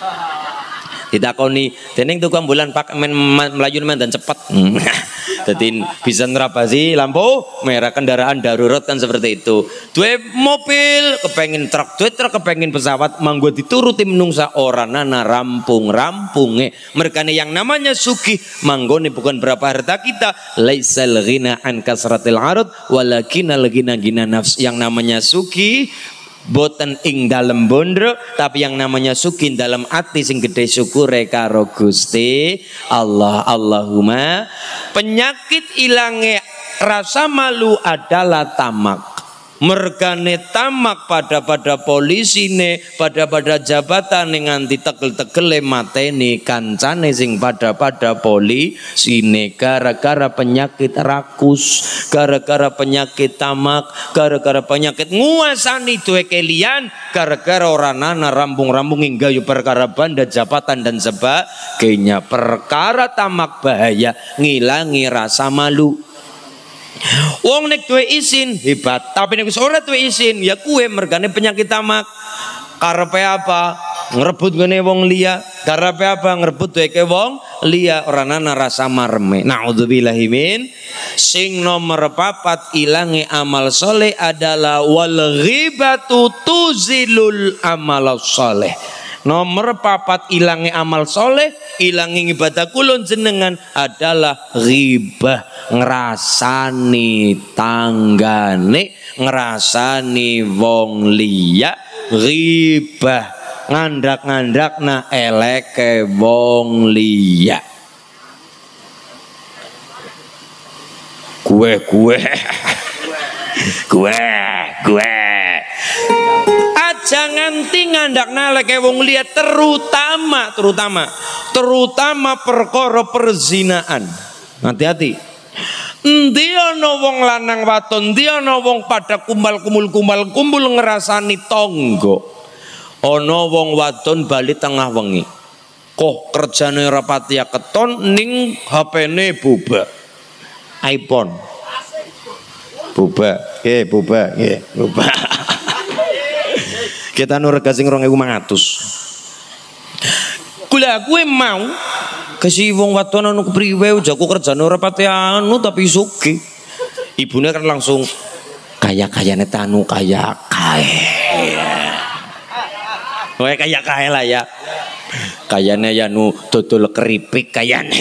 Ditakoni dening tukang ambulan pak melayu dan cepat. Jadi bisa nerapasi lampu merah kendaraan darurat kan seperti itu. Duwe mobil kepengin truk, duwe truk kepengin pesawat, manggo dituruti menungsa oranana rampunge. Merkane yang namanya sugih manggone bukan berapa harta kita, laisal ghina an kasratil arad walakinal ghina nafs. Yang namanya sugih boten ing dalem bondro, tapi yang namanya sugih dalam ati sing gede syukure karo Gusti Allah. Allahumma. Penyakit ilange rasa malu adalah tamak. mergane tamak pada polisine, pada jabatan nganti tegel-tegele mateni kancane sing pada polisine gara-gara penyakit rakus, gara-gara penyakit tamak, gara-gara penyakit nguasani duwe kelian, gara-gara orang nana rambung-rambung hingga perkara banda jabatan dan sebagainya. Perkara tamak bahaya, ngilangi rasa malu. Wong nek duwe izin hebat, tapi nek wis ora duwe izin ya kuwe mergane penyakit tamak. Karepe apa? Ngrebut ngene wong liya. Karepe apa? Ngrebut duweke wong liya, ora ana rasa mareme. Naudzubillahi min. Sing nomor 4 ilange amal soleh adalah wal ghibatu tuzilul amal soleh. Nomor 4 ilangi amal soleh, ilangi ibadah kulon jenengan adalah ghibah, ngrasani tanggane, ngrasani wong liya, ghibah, ngandak na eleke wong liya. Gue aja nganti ngandakna leke wong liya, terutama perkara perzinaan. Hati-hati. Endi ana wong lanang wadon, endi ana wong pada kumpul ngrasani tangga. Ana wong wadon bali tengah wengi. Kok kerjane ora pati keton ning HP-ne buba. iPhone. Buba. Kita nur gasing 2.500. Kula gue mau kasih wong wadon anu kepriwe jago kerjane ora pati anu tapi sugih. Ibune kan langsung kaya-kayane tanu kaya. Wae kaya lah ya. Kayane ya nu dodol keripik kayane.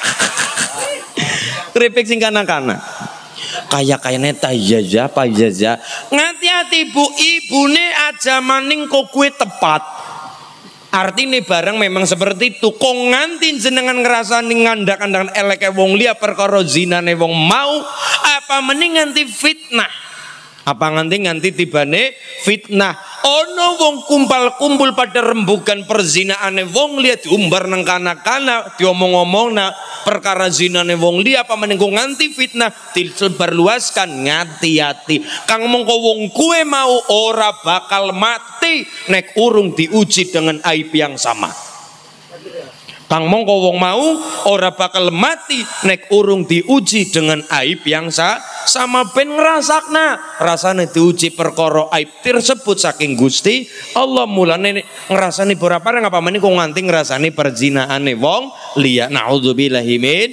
Keripik sing kanak-kanak. Kaya-kayane tayaja payaja. Ngati-hati Bu, ibune aja maning kok kue tepat. Artinya barang memang seperti itu. Kok nganti jenengan ngrasani ngandak-andakan eleke wong liya perkara zinane wong mau, apa mending nganti fitnah. Apa nganti tibane fitnah. Ono wong kumpul pada rembugan perzinaane wong liya diumbar nang kanak-kanak, diomong-omongna perkara zinane wong liya, apa menengko nganti fitnah disebar luaskan. Ngati-hati kang mongko wong kue mau ora bakal mati nek urung diuji dengan aib yang sama. Kang mongko wong mau ora bakal mati nek urung diuji dengan aib yang sama ben ngrasakna rasane diuji perkara aib tersebut saking Gusti Allah. Mulane ngrasani berapa ngapa meneh kok nganti ngrasani perzinaane wong liya. Naudzubillahi min.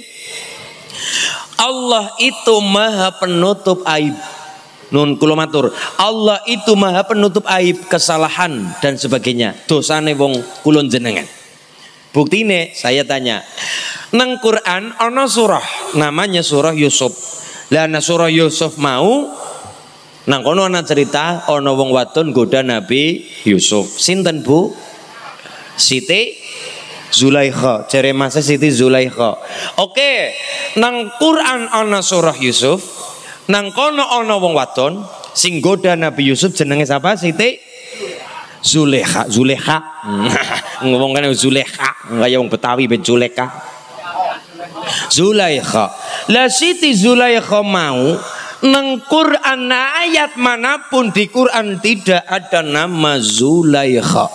Allah itu maha penutup aib. Nun kula matur, Allah itu maha penutup aib, kesalahan dan sebagainya dosane wong kulon jenengan. Buktine saya tanya, nang Quran ana surah namanya surah Yusuf. Lah ana surah Yusuf mau nang kono ana cerita ana wong wadon goda Nabi Yusuf. Sinten Bu? Siti Zulaikha. Jere masa Siti Zulaikha. Oke, nang Quran ana surah Yusuf. Nang kono ana wong wadon sing goda Nabi Yusuf jenenge sapa? Siti Zulekha. Ngomong kan Zulekha, kaya wong Betawi ben Zulekha. Zulaikha. Lah Siti Zulaikha mau nang Quran ayat manapun di Quran tidak ada nama Zulaikha.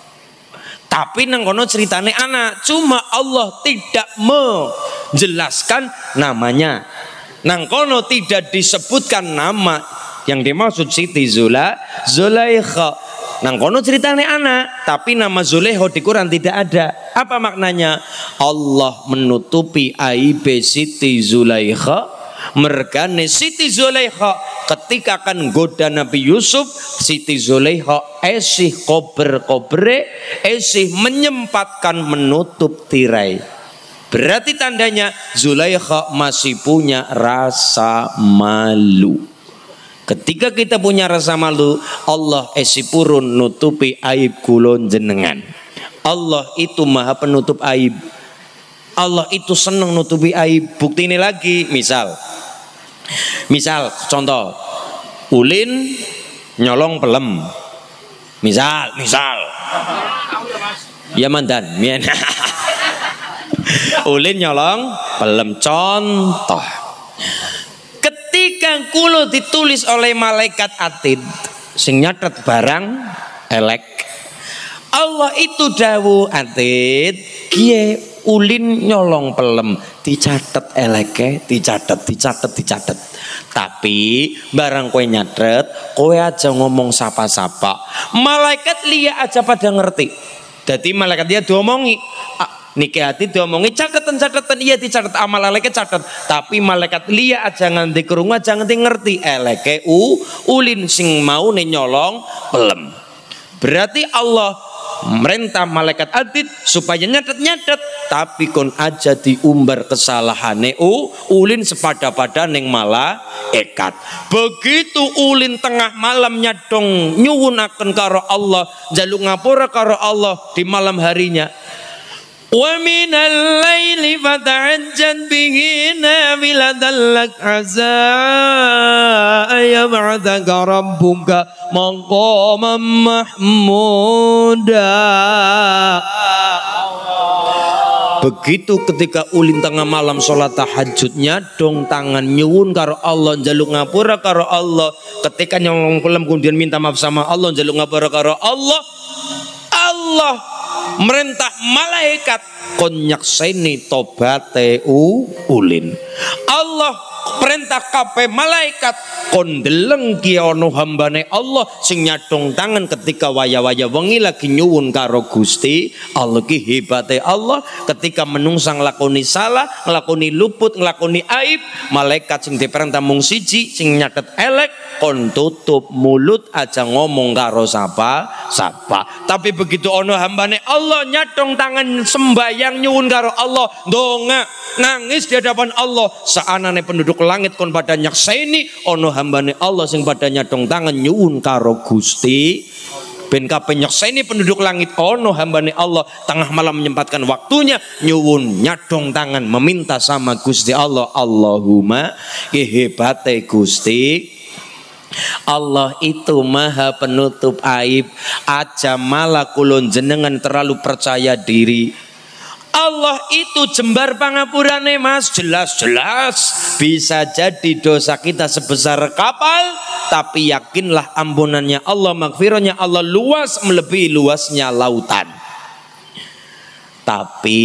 Tapi nang kono ceritane anak, cuma Allah tidak menjelaskan namanya. Nang kono tidak disebutkan nama yang dimaksud Siti Zulaikha. Nang kono ceritane anak, tapi nama Zulaikha di Quran tidak ada. Apa maknanya? Allah menutupi aib Siti Zulaikha. Mergane Siti Zulaikha ketika akan goda Nabi Yusuf, Siti Zulaikha esih kober-kobre, esih menyempatkan menutup tirai. Berarti tandanya Zulaikha masih punya rasa malu. Ketika kita punya rasa malu, Allah esipurun nutupi aib kulon jenengan. Allah itu maha penutup aib. Allah itu senang nutupi aib. Bukti ini lagi, misal contoh, Ulin nyolong pelem. Misal. Ya mandan, mien. Ulin nyolong pelem, contoh. Ketika kulo ditulis oleh malaikat atid sing nyatet barang elek, Allah itu dawuh atid, kiye ulin nyolong pelem, dicatet eleke, dicatet. Tapi barang kowe nyatet, kowe aja ngomong sapa-sapa. Malaikat liya aja pada ngerti. Jadi malaikat dia diomongi, niki hati diomongi catatan iya dicatat, amal eleke catat. Tapi malaikat liya aja nganti krungu, aja nganti ngerti eleke ulin sing mau nyolong pelem. Berarti Allah merintah malaikat atid supaya nyatet, tapi kon aja diumbar kesalahane ulin sepada-pada neng malaikat. Begitu ulin tengah malam nyadong nyuwunaken karo Allah, jaluk ngapura karo Allah di malam harinya. Wa minal laili fata'ajjal bihi nafilatan lak asa ayab'athaka rabbuka maqaman mahmuda. Begitu ketika ulin tengah malam sholat tahajudnya dong tangan nyuwun karo Allah, njaluk ngapura karo Allah. Ketika nyolong pelem kemudian minta maaf sama Allah, njaluk ngapura karo Allah. Allah merintah malaikat kon nyakseni tobate ulin. Allah perintah kabeh malaikat kon deleng ki ana hambane Allah sing nyadong tangan ketika waya-waya wengi lagi nyuwun karo Gusti Allah. Ki hebate Allah ketika menungsa nglakoni salah, nglakoni luput, nglakoni aib, malaikat sing diperintah mung siji sing nyatet elek kon tutup mulut aja ngomong karo sapa. Tapi begitu ono hambane Allah nyadong tangan sembayang nyuwun karo Allah, donga nangis di hadapan Allah, saanane penduduk langit kon pada nyakseni ono hambane Allah sing pada nyadong tangan nyuwun karo Gusti. Ben kabeh nyakseni penduduk langit ono hambane Allah tengah malam menyempatkan waktunya nyuwun nyadong tangan meminta sama Gusti Allah. Allahumma hebate Gusti Allah itu maha penutup aib. Aja malah kulon jenengan terlalu percaya diri. Allah itu jembar pangapurane mas, jelas-jelas bisa jadi dosa kita sebesar kapal, tapi yakinlah ampunannya Allah, maghfirahnya Allah luas melebihi luasnya lautan. Tapi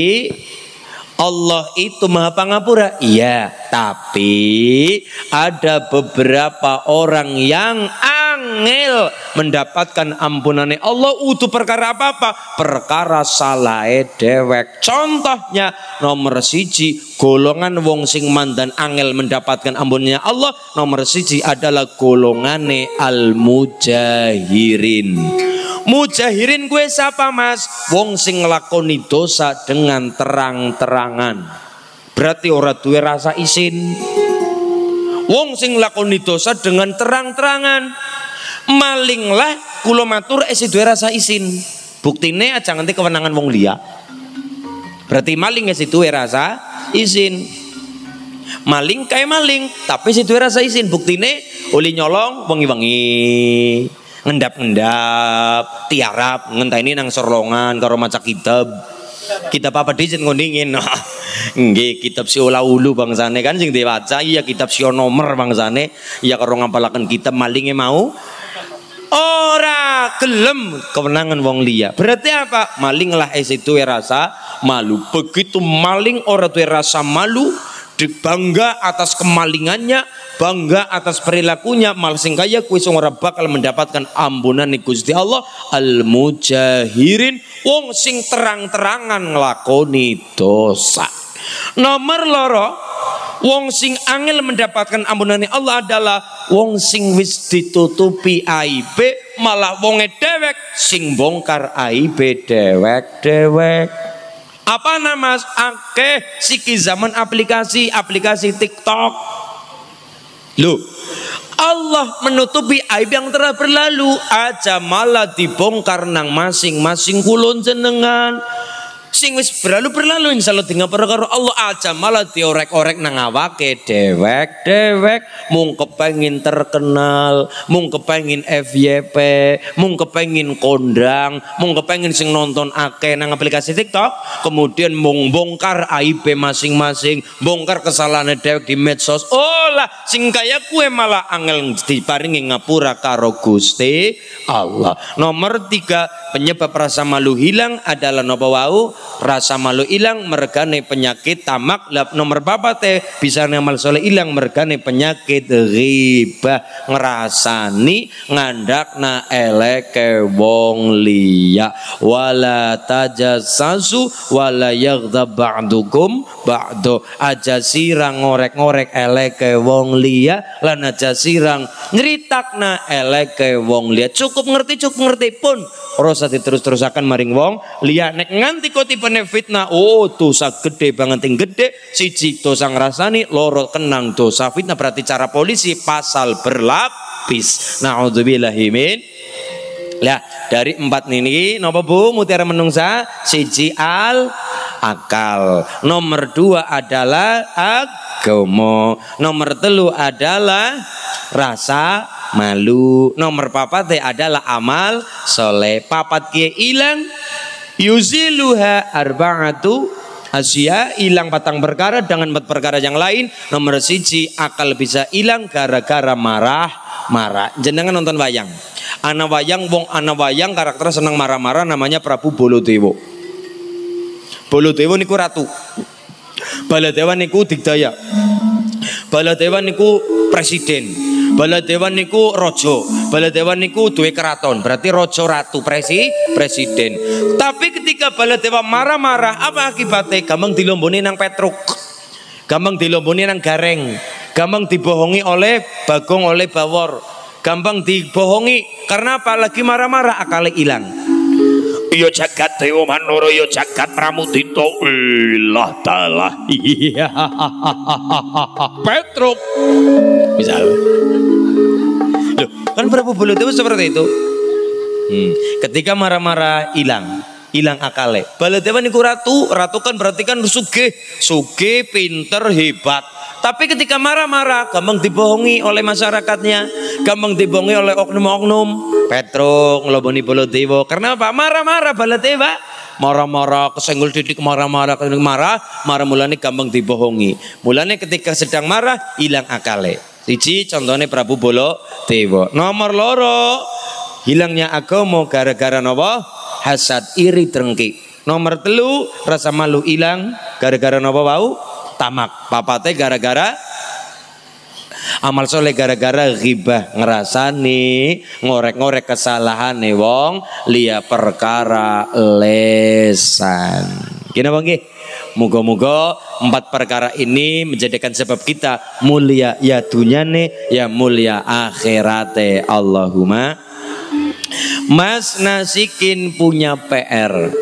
Allah itu maha pangapura, iya, tapi ada beberapa orang yang angel mendapatkan ampunannya Allah. Utuh perkara apa? Perkara salahe dewek. Contohnya nomor siji golongan wong sing mandan angel mendapatkan ampunannya Allah. Nomor siji adalah golongane al-mujahirin. Mujahirin gue siapa mas? Wong sing nglakoni dosa dengan terang-terangan. Berarti ora duwe rasa isin. Wong sing nglakoni dosa dengan terang-terangan. Malinglah kula matur isi duwe rasa isin. Buktine aja nganti kewenangan wong liya. Berarti maling isi duwe rasa isin. Maling kayak maling, tapi isi duwe rasa isin. Buktine uli nyolong wengi-wengi. Ngendap-ngendap, tiarap, ngenteni nang sorlongan karo maca kitab. Kitab apa dicen ngoningin. Nggih, kitab si ula ulu bangsane kan sing diwaca, iya kitab si nomor bangsane, iya karo ngapalaken kitab malinge mau ora gelem kewenangan wong liya. Berarti apa? Maling lah itu rasa malu. Begitu maling ora duwe rasa malu, bangga atas kemalingannya, bangga atas perilakunya, malah sing kaya kuwi sing ora bakal mendapatkan ampunan Gusti Allah. Al-mujahirin, wong sing terang-terangan nglakoni dosa. Nomor loro, wong sing angel mendapatkan ampunan Allah adalah wong sing wis ditutupi aibe, malah wonge dewek sing bongkar aibe dewek. Apa nama akeh siki zaman aplikasi TikTok. Loh, Allah menutupi aib yang telah berlalu aja malah dibongkar nang masing-masing kulon jenengan. Sing wis berlalu insyaallah di ngapura karo Allah aja malah diorek-orek nang awake dewek mung kepengin terkenal, mung kepengin FYP, mung kepengin kondang, mung kepengin sing nonton akeh nang aplikasi TikTok, kemudian mung bongkar aib masing-masing, bongkar kesalahan dewek di medsos. Oh lah sing kaya kue malah angel diparingi ngapura karo Gusti Allah. Nomor 3 penyebab rasa malu hilang adalah nopo wau? Rasa malu hilang mergane penyakit tamak. Nomor 4 bisa ngamal soleh hilang mergane penyakit ghibah, ngerasani ngandakna eleke wong liya. Wala tajassasu wala yaghdab ba'dukum ba'du. Aja sirang ngorek-ngorek eleke wong liya lan aja sirang nyeritakna eleke wong liya. Cukup ngerti pun rasa diterus-terusakan maring wong liya. Nek nganti kotipane fitnah, oh dosa gede banget yang gede. Siji dosa ngrasani, loro kenang dosa fitnah. Berarti cara polisi pasal berlapis. Na'udzubillahi min. Lah dari 4 ini napa Bu mutiara menungsa? Siji akal. Nomor 2 adalah agama. Nomor 3 adalah rasa malu. Nomor 4 adalah amal soleh. 4 kie ilang yuziluha arba'atu asya, ilang 4 perkara dengan 4 perkara yang lain. Nomor 1 akal bisa ilang gara-gara marah. Jenengan nonton wayang, ana wayang karakter seneng marah-marah, namanya Prabu Baladewa. Baladewa niku ratu, Baladewa niku digdaya, Baladewa niku presiden, Baladewa niku raja, Baladewa niku duwe keraton, berarti raja, ratu, presiden. Tapi ketika Baladewa marah-marah, apa akibatnya? Gampang dilomboni nang Petruk, gampang dilomboni nang Gareng, gampang dibohongi oleh Bagong, oleh Bawor, gampang dibohongi. Karena apa? Lagi marah-marah akalnya hilang. Yo jagat dewa manoro, yo jagat pramudita, ilah taala. Iya, Petruk. Misal, loh, kan Prabu Baladewa seperti itu. Ketika marah-marah hilang akale. Baladewa niku ratu kan berarti kan sugih, pinter, hebat. Tapi ketika marah-marah gampang dibohongi oleh masyarakatnya, gampang dibohongi oleh oknum-oknum. Petruk ngeloboni Baladewa. Karena apa? Marah-marah Baladewa. Marah-marah, kesenggol didik, marah mulane gampang dibohongi. Mulane ketika sedang marah hilang akale. Siji contohnya Prabu Baladewa. Nomor 2 hilangnya agama gara-gara napa? Hasad, iri, drengki. Nomor 3 rasa malu hilang gara-gara napa wau? Tamak. Papate gara-gara amal soleh, gara-gara ghibah, ngerasani ngorek-ngorek kesalahane wong liya perkara lesan. Gini bang, muga-muga 4 perkara ini menjadikan sebab kita mulia ya dunyane ya mulia akhirate. Allahumma. Mas Nasikin punya PR.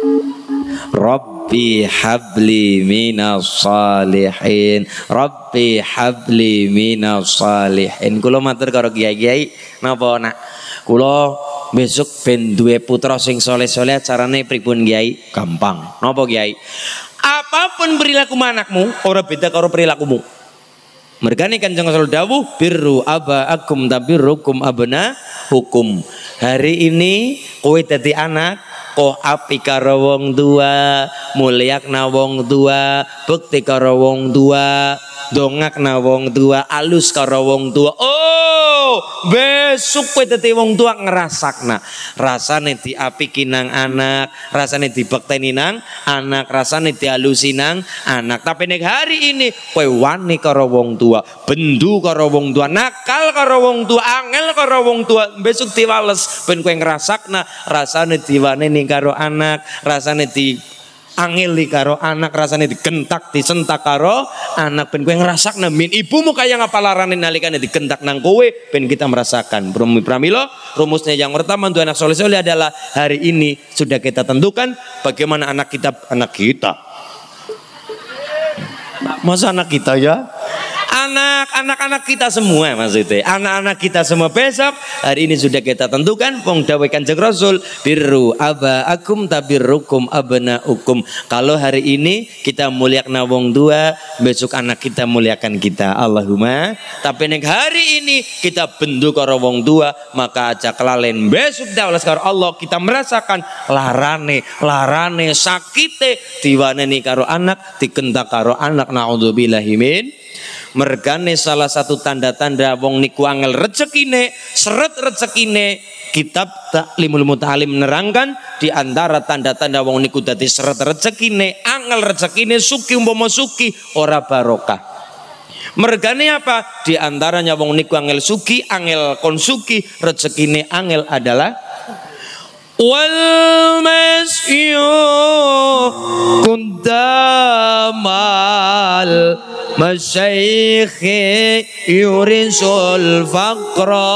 Rabbi habli minas salihin, Rabbi habli minas salihin. Kula matur karo kiai-kiai napa nak kula besok ben duwe putra sing saleh-saleh, carane pripun kiai? Gampang. Napa kiai? Apapun perilaku anakmu ora beda karo perilakumu. Mergane Kanjeng Rasul dawuh birru abaakum tabirrukum abna hukum. Hari ini kowe dadi anak kok api karo wong tua, mulyakna wong tua, bekti karo wong tua, dongakna wong tua, alus karo wong tua. Oh, besok kowe dadi wong tua ngrasakna. Rasane diapiki nang anak, rasane dibekteni nang anak, rasane dialusi nang anak. Tapi nek hari ini kowe wani karo wong tua, bendu karo wong tua, nakal karo wong tua, angel karo wong tua, besok diwales ben kowe ngrasakna rasane diwaneni karo anak, rasane di angeli karo anak, rasane digentak disentak karo anak ben kowe ngrasakna min ibumu kaya ngapalarane nalikane digentak nang kowe ben kita merasakan. Pramila rumusnya yang pertama untuk anak soleh-soleh adalah hari ini sudah kita tentukan bagaimana anak kita masa anak kita ya anak-anak kita semua maksudnya. Anak-anak kita semua besok hari ini sudah kita tentukan wong dawuh Kanjeng Rasul birru abaakum tabirrukum abnaukum. Kalau hari ini kita muliakan wong tua, besok anak kita muliakan kita. Allahumma. Tapi nek hari ini kita bendu karo wong tua, maka aja kelalen besok daulas karo Allah kita merasakan larane sakite diwaneni karo anak, dikentak karo anak. Naudzubillahi min. Mergane salah satu tanda-tanda wong niku angel rezekine, seret rezekine, kitab Taklimul Muta'alim menerangkan di antara tanda-tanda wong niku dadi seret rezekine, angel rezekine, suki umpama suki ora barokah. Mergane apa? Di antaranya wong niku angel suki, angel konsuki, rezekine angel adalah wal masyu kundamal masyayikhi yurisul faqra.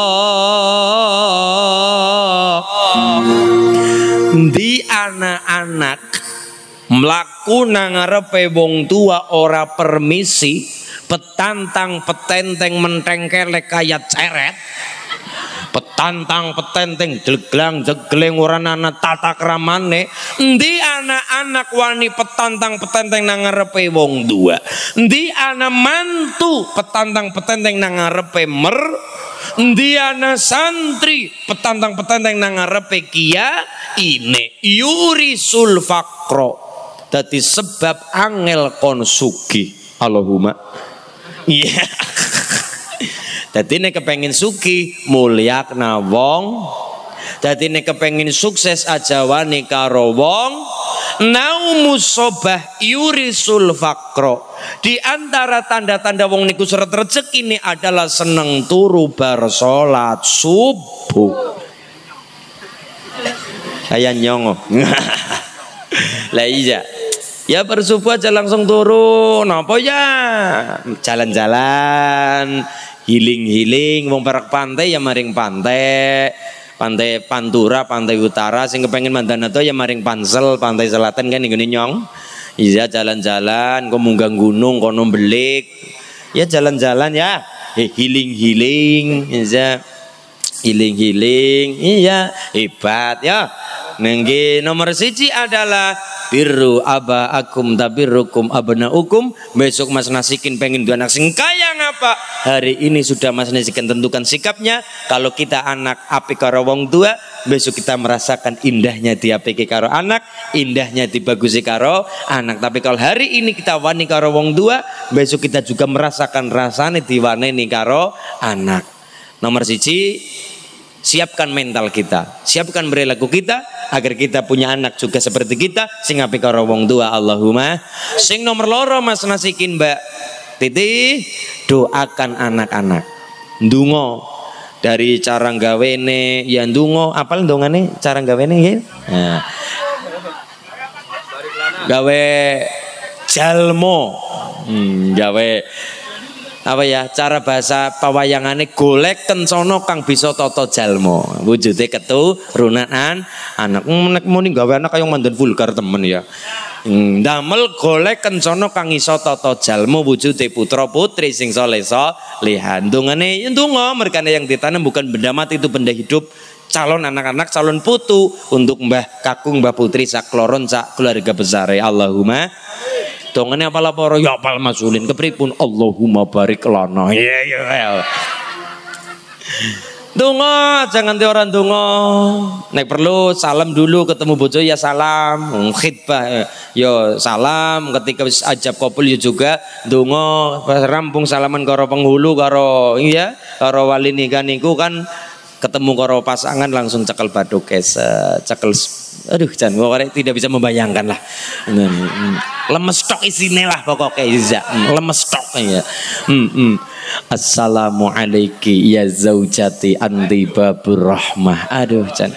Di anak-anak mlaku nang ngarepe wong tua ora permisi, petantang petenteng mentengkelek kaya ceret, petantang petenteng jeglang jegleng ora ana tata kramane. Endi anak-anak wani petantang petenteng nang ngarepe wong tua, endi ana mantu petantang petenteng nang ngarepe mer, endi ana santri petantang petenteng nang ngarepe kia ini yurisul faqro, dadi sebab angel konsugi. Allahumma iya. Dadi nek kepengin suki mulyakna wong, dadi nek kepengin sukses aja wani karo wong. Naumus sobah yurisul faqro. Di antara tanda-tanda wong niku seret rezeki ini adalah seneng turu bar salat subuh. Kayak nyongo. Lah iya. Ya bersubuh aja langsung turun. Apa ya? Jalan-jalan, healing-healing, wong perak pantai ya maring pantai. Pantai Pantura, pantai utara, sing kepengin mandanato ya maring Pansel, pantai selatan kan nggone nyong. Iya jalan-jalan, kok munggah gunung, kono belik. Ya jalan-jalan ya, healing-healing, iya. Healing-healing, iya, hebat ya. Nengge nomor 1 adalah birru abaakum tabirrukum abnaukum. Besok Mas Nasikin pengen dua anak sing kaya ngapa? Hari ini sudah Mas Nasikin tentukan sikapnya. Kalau kita anak apik karo wong tua, besok kita merasakan indahnya diapiki karo anak, indahnya dibagusi karo anak. Tapi kalau hari ini kita wani karo wong tua, besok kita juga merasakan rasane diwaneni karo anak. Nomor 1, siapkan mental kita, siapkan perilaku kita agar kita punya anak juga seperti kita sing apik karo wong tua. Allahumma. Sing nomor 2 Mas Nasikin Mbak Titi, doakan anak-anak. Ndonga dari cara gawene ya ndonga, apal ndongane cara gawene nggih. Nah. Gawe jalmo. Gawe apa ya, cara bahasa pawayangane golek kencono kang bisa tata jalma, wujude keturunan anak. Nek muni gawe anak kaya mandan vulgar temen ya. Damel golek kencono kang iso tata jalma, wujude putra putri sing saleh salihan. Ndongane ya ndonga, merkane yang ditanam bukan benda mati, itu benda hidup. Calon anak-anak, calon putu untuk Mbah Kakung, Mbah Putri sak kloron sak keluarga besar. Allahumma. Dongane apal apa ya apal masulin kepripun Allahumma barik lana. Ya. Donga jangan ora ndonga. Nek perlu salam dulu ketemu bojo ya salam, khitbah ya salam, ketika wis ajab kabul ya juga ndonga, rampung salaman karo penghulu karo iya karo wali nikah niku kan ketemu karo pasangan langsung cekel baduk cekel. Aduh Jan, kok tidak bisa membayangkan lah. Lemes tok isine lah pokoknya Iza. Lemes tok ya. Assalamualaikum ya zaujati anti babur rahmah. Aduh Jan.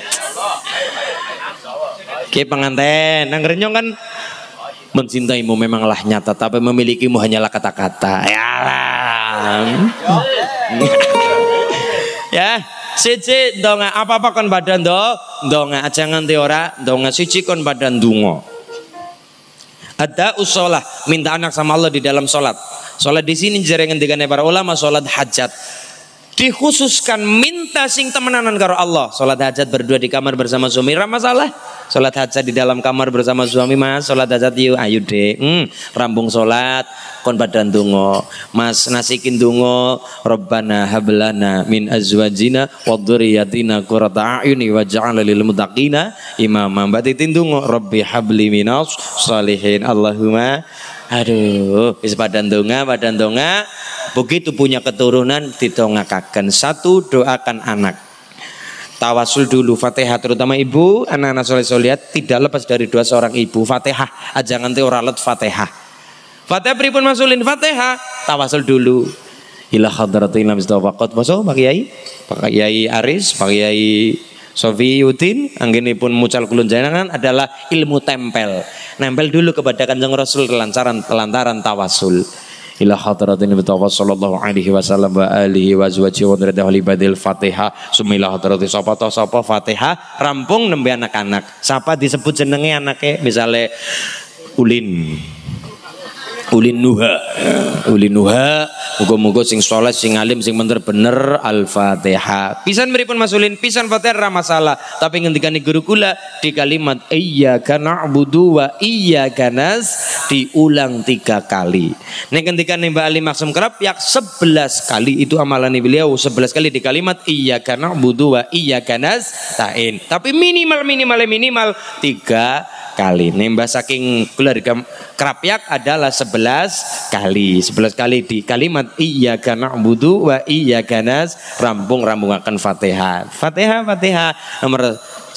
Oke pengantin, nang renyong kan mencintaimu memanglah nyata, tapi memilikimu hanyalah kata-kata. Yalah. Ya. Siji ndonga apa-apa kon badan ndonga aja nganti ora ndonga, siji kon badan ndonga. Ada usolah, minta anak sama Allah di dalam sholat. Salat di sini jare ngendikane para ulama salat hajat. Dikhususkan minta sing temenanan karo Allah. Salat hajat berdua di kamar bersama suami ra masalah. Salat hajat di dalam kamar bersama suami, Mas, salat hajat yuk ayo Dek. Rambung salat kon badan donga. Mas nasikin donga, Rabbana hablana min azwajina wa dzurriyyatina qurrata a'yuni waj'alna lil muttaqina imama. Mbatitin donga, Rabbi habli minas sholihin. Allahumma aduh, wis badan donga. Begitu punya keturunan ditongakaken. Satu, doakan anak. Tawasul dulu Fatihah, terutama ibu, anak-anak soleh-solihat tidak lepas dari doa seorang ibu. Fatihah, aja nganti ora let Fatihah. Fatihah pripun masulin Fatihah? Tawasul dulu. Ila hadratil Mustafa Qutbah, Pak Kiai Aris, Pak Kiai Sofi Yudin, anggenipun mucal kulun jenengan adalah ilmu tempel. Nempel dulu kepada Kanjeng Rasul lantaran tawasul. Ila hadratin Mustafa sallallahu alaihi wasallam wa alihi wa azwajihi wa dzurriyyatihi badil Fatihah. Sumila hadrati sapa Fatihah rampung nembe anak-anak. Sapa disebut jenenge anake, misale Ulin Nuha, muga-muga sing saleh, sing alim, sing bener-bener Al-Fatihah. Pisan mripun masulin, pisan Fatihah ra masalah, tapi ngendikane guru kula di kalimat iyyaka na'budu wa iyyaka diulang 3 kali. Nek ngendikane Mbak Ali Maksum Kerapyak 11 kali, itu amalan beliau 11 kali di kalimat iyyaka na'budu wa iyyaka nasta'in. Tapi minimal 3 kali. Nembah saking keluarga Kerapyak adalah 11 kali di kalimat iyyaka na'budu wa iyyaka rampung-rampungaken Fatihah. Fatihah nomor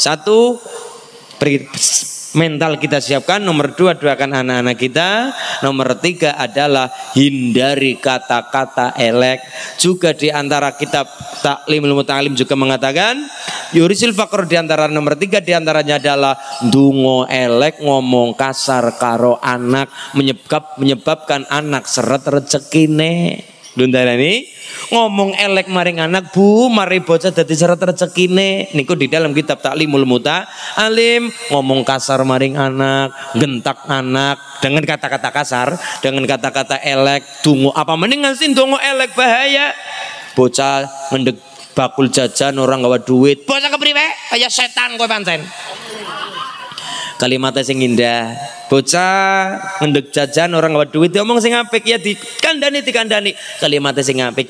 1 mental kita siapkan, nomor 2 doakan anak-anak kita, nomor 3 adalah hindari kata-kata elek. Juga di antara kitab Taklimul Muta'alim juga mengatakan yurisil faqr, di antara nomor 3 di antaranya adalah dungo elek, ngomong kasar karo anak menyebabkan anak seret rezekine. Dundarani ngomong elek maring anak, Bu, mari bocah dadi seret rezekine. Niku di dalam kitab Taklimul Muta'alim. Ngomong kasar maring anak, gentak anak dengan kata-kata kasar, dengan kata-kata elek, dungo apa mendingan sih dungo elek bahaya. Bocah ngendek bakul jajan orang gawa duit. Bocah kepriwe? Kaya setan kowe pancen. Kalimatnya sing indah. Bocah ngendek jajan orang gawa duit, diomong sing apik ya dikandani. Kalimatnya sing apik.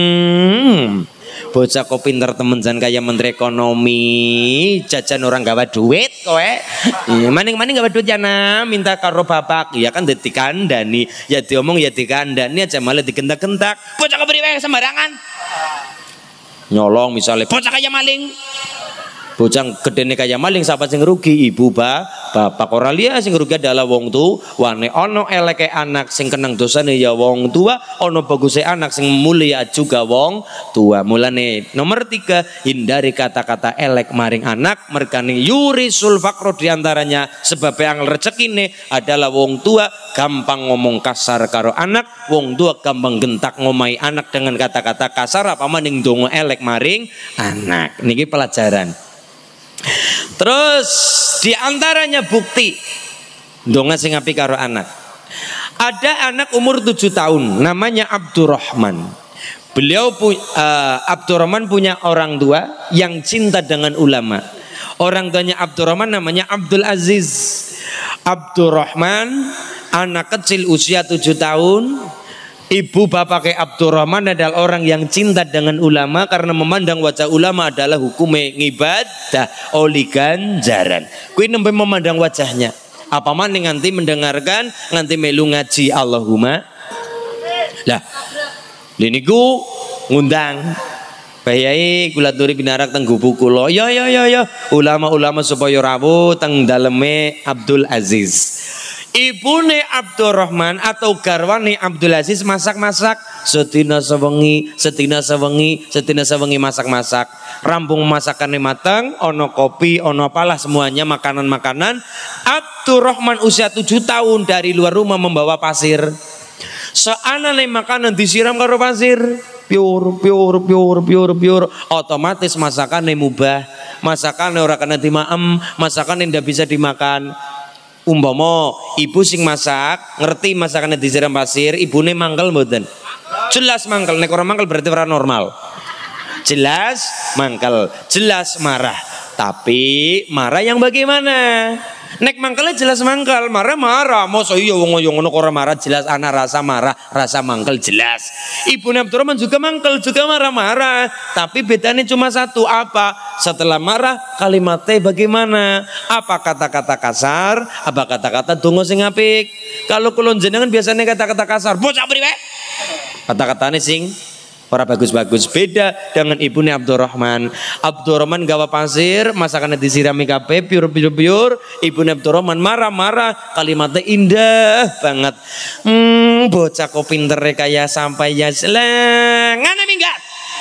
Bocah kok pinter temen jan kaya menteri ekonomi, jajan orang gawa duit kowe. Maning-maning gawa duit jana, minta karo bapak. Ya kan dikandani, ya diomong ya dikandani aja malah digentak-gentak. Bocah kepriwe sembarangan. Nyolong misalnya, bocah kaya maling. Bocah gedene kaya maling, siapa sing rugi? Ibu bapak. Ora liya sing rugi adalah wong tuwane. Ono eleke anak sing kenang dosane ya wong tua, ono baguse anak sing mulia juga wong tua. Mulane nomor 3, hindari kata-kata elek maring anak, merkane yurisul faqru, diantaranya sebab yang rezekine adalah wong tua gampang ngomong kasar karo anak, wong tua gampang gentak ngomai anak dengan kata-kata kasar, apa maning dongo elek maring anak. Niki pelajaran. Terus diantaranya bukti donga sing apik karo anak. Ada anak umur 7 tahun namanya Abdurrahman. Abdurrahman punya orang tua yang cinta dengan ulama. Orang tuanya Abdurrahman namanya Abdul Aziz. Abdurrahman anak kecil usia 7 tahun. Ibu bapaknya Abdurrahman adalah orang yang cinta dengan ulama karena memandang wajah ulama adalah hukumnya ngibadah oleh ganjaran. Kui nembe memandang wajahnya. Apa maning nganti mendengarkan, nganti melu ngaji Allahumma. Lah, liniku ngundang. Bayai kula turi binarak teng gubuk kula. Ya. Ulama-ulama supaya rawuh teng daleme Abdul Aziz. Ibune Abdurrahman atau garwane Abdul Aziz masak-masak sedina sewengi masak-masak. Rampung masakannya matang, ono kopi, ono apalah semuanya makanan-makanan. Abdurrahman usia 7 tahun dari luar rumah membawa pasir. Seanane makanan disiram karo pasir, piur. Otomatis masakannya mubah, masakannya ora kena dimaem, masakannya ndak bisa dimakan. Umpama ibu sing masak ngerti masakannya disiram pasir, ibune mangkel mboten? Jelas mangkel. Nek ora mangkel berarti ora normal. Jelas mangkel, jelas marah. Tapi marah yang bagaimana? Nek mangkelnya jelas mangkel, marah-marah. Masa iya wong ngono kok ora marah, jelas ana rasa marah, rasa mangkel jelas. Ibu Abdurrahman juga mangkel, juga marah-marah. Tapi bedanya cuma satu, apa? Setelah marah kalimatnya bagaimana? Apa kata-kata kasar, apa kata-kata donga sing apik? Kalau kulon jenengan biasanya kata-kata kasar, bocah priwe. Kata-katanya sing ora bagus-bagus. Beda dengan ibune Abdurrahman. Abdurrahman gawa pasir, masakannya disirami kabeh piur-piur. Ibune Abdurrahman marah-marah, kalimatnya indah banget. Bocah kok pintere kaya sampai ya seleng. Ngana minggat.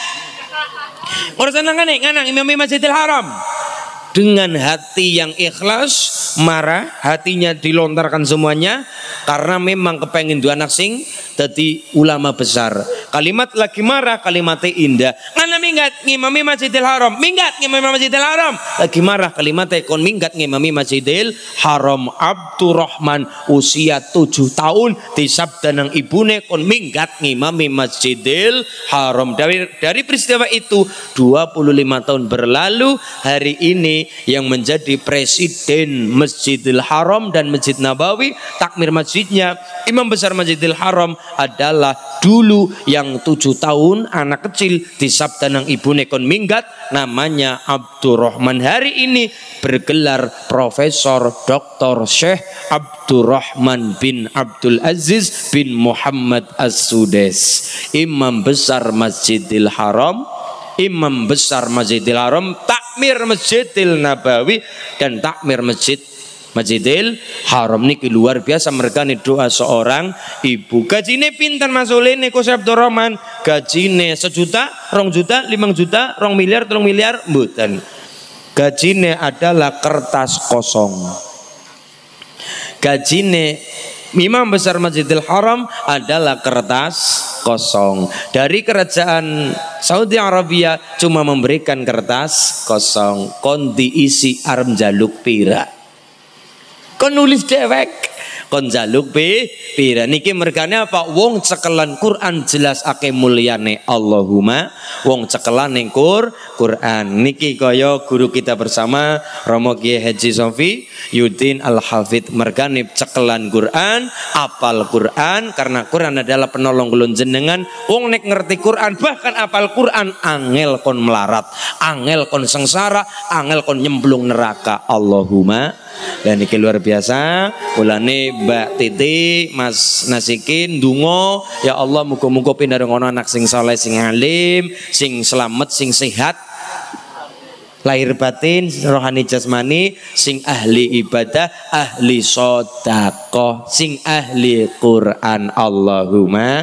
Urusan ngane, nganang imam Masjidil Haram. Dengan hati yang ikhlas, marah, hatinya dilontarkan semuanya karena memang kepengen dua anak sing jadi ulama besar. Kalimat lagi marah, kalimatnya indah. Ngana minggat ngimami Masjidil Haram, minggat ngimami Masjidil Haram. Lagi marah, kalimatnya kon minggat ngimami Masjidil Haram. Abdurrahman usia 7 tahun disabda nang ibune kon minggat ngimami Masjidil Haram. Dari peristiwa itu 25 tahun berlalu, hari ini yang menjadi presiden Masjidil Haram dan Masjid Nabawi, takmir masjidnya, imam besar Masjidil Haram adalah dulu yang 7 tahun anak kecil disabda nang ibune kon minggat, namanya Abdurrahman. Hari ini bergelar Profesor Dr. Syekh Abdurrahman bin Abdul Aziz bin Muhammad As-Sudais, imam besar Masjidil Haram, imam besar Masjidil Haram, takmir Masjidil Nabawi dan takmir Masjidil Haram. Niki luar biasa mergane doa seorang ibu. Gajine pinten masulene Gus Abdurrahman? Gajine 1 juta, 2 juta, 5 juta, 2 miliar, 3 miliar mboten. Gajine adalah kertas kosong. Gajine imam besar Masjidil Haram adalah kertas kosong. Dari kerajaan Saudi Arabia cuma memberikan kertas kosong, kon diisi arep njaluk pira, kon nulis dewek, kon njaluk pira. Niki mergane apa? Wong cekelan Quran jelas ake mulyane Allahumma, wong cekelan ning Quran. Niki kaya guru kita bersama Romo Kiai Haji Sofi Yudin Al-Hafidh, mergane cekelan Quran, apal Quran, karena Quran adalah penolong kulon jenengan. Wong nek ngerti Quran, bahkan apal Quran, angel kon melarat, angel kon sengsara, angel kon nyemplung neraka. Allahumma. Dan ini luar biasa. Ulane Mbak Titi, Mas Nasikin dungo, ya Allah muga-muga pindah ngono anak sing saleh, sing alim, sing selamat, sing sehat lahir batin, rohani jasmani, sing ahli ibadah, ahli sedekah, sing ahli Quran. Allahumma.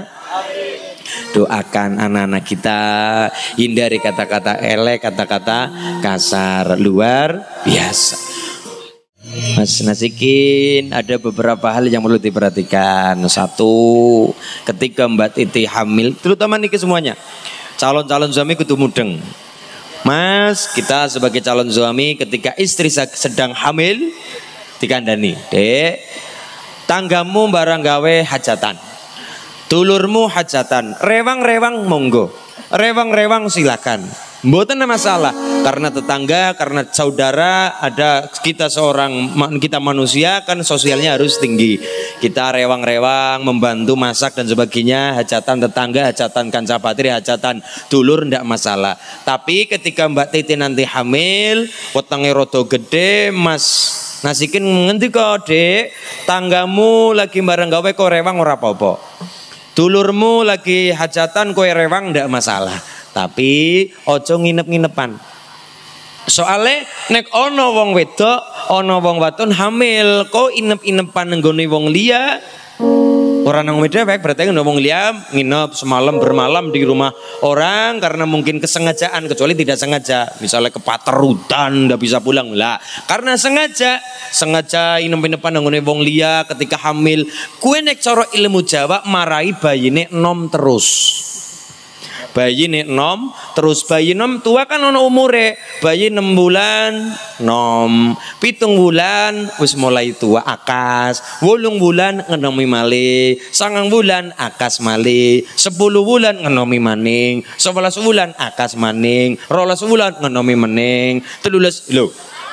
Doakan anak-anak kita, hindari kata-kata elek, kata-kata kasar. Luar biasa. Mas Nasikin, ada beberapa hal yang perlu diperhatikan. Satu, ketika Mbak Titi hamil, terutama niki semuanya, calon-calon suami kudu mudeng. Mas, kita sebagai calon suami ketika istri sedang hamil, dikandani, Dek, tanggamu barang gawe hajatan, dulurmu hajatan, rewang-rewang monggo, rewang-rewang silakan. Mboten masalah, karena tetangga, karena saudara, ada kita kita manusia kan sosialnya harus tinggi. Kita rewang-rewang, membantu masak dan sebagainya, hajatan tetangga, hajatan kanca patri, hajatan dulur ndak masalah. Tapi ketika Mbak Titi nanti hamil, wetenge rada gede, Mas Nasikin ngendika, Dek, tanggamu lagi bareng gawe kok rewang ora apa-apa. Dulurmu lagi hajatan kowe rewang ndak masalah. Tapi ojo nginep-nginepan. Soale nek ono wong wedok, ono wong wadon hamil, kok inep-inepan nggone wong liya. Ora nang wedok berarti ono wong liya nginep semalam bermalam di rumah orang karena mungkin kesengajaan, kecuali tidak sengaja. Misalnya kepaterudan ndak bisa pulang lah. Karena sengaja inep-inepan nggone wong liya ketika hamil. Kue nek cara ilmu Jawa marai bayine nom terus. Bayi nih nom, terus bayi nom tua kan ono umure. Bayi 6 bulan nom, 7 bulan wis mulai tua akas, 8 bulan ngenomi malih, 9 bulan akas malih, 10 bulan ngenomi maning, 11 bulan akas maning, 12 bulan ngenomi maning, 13 lho.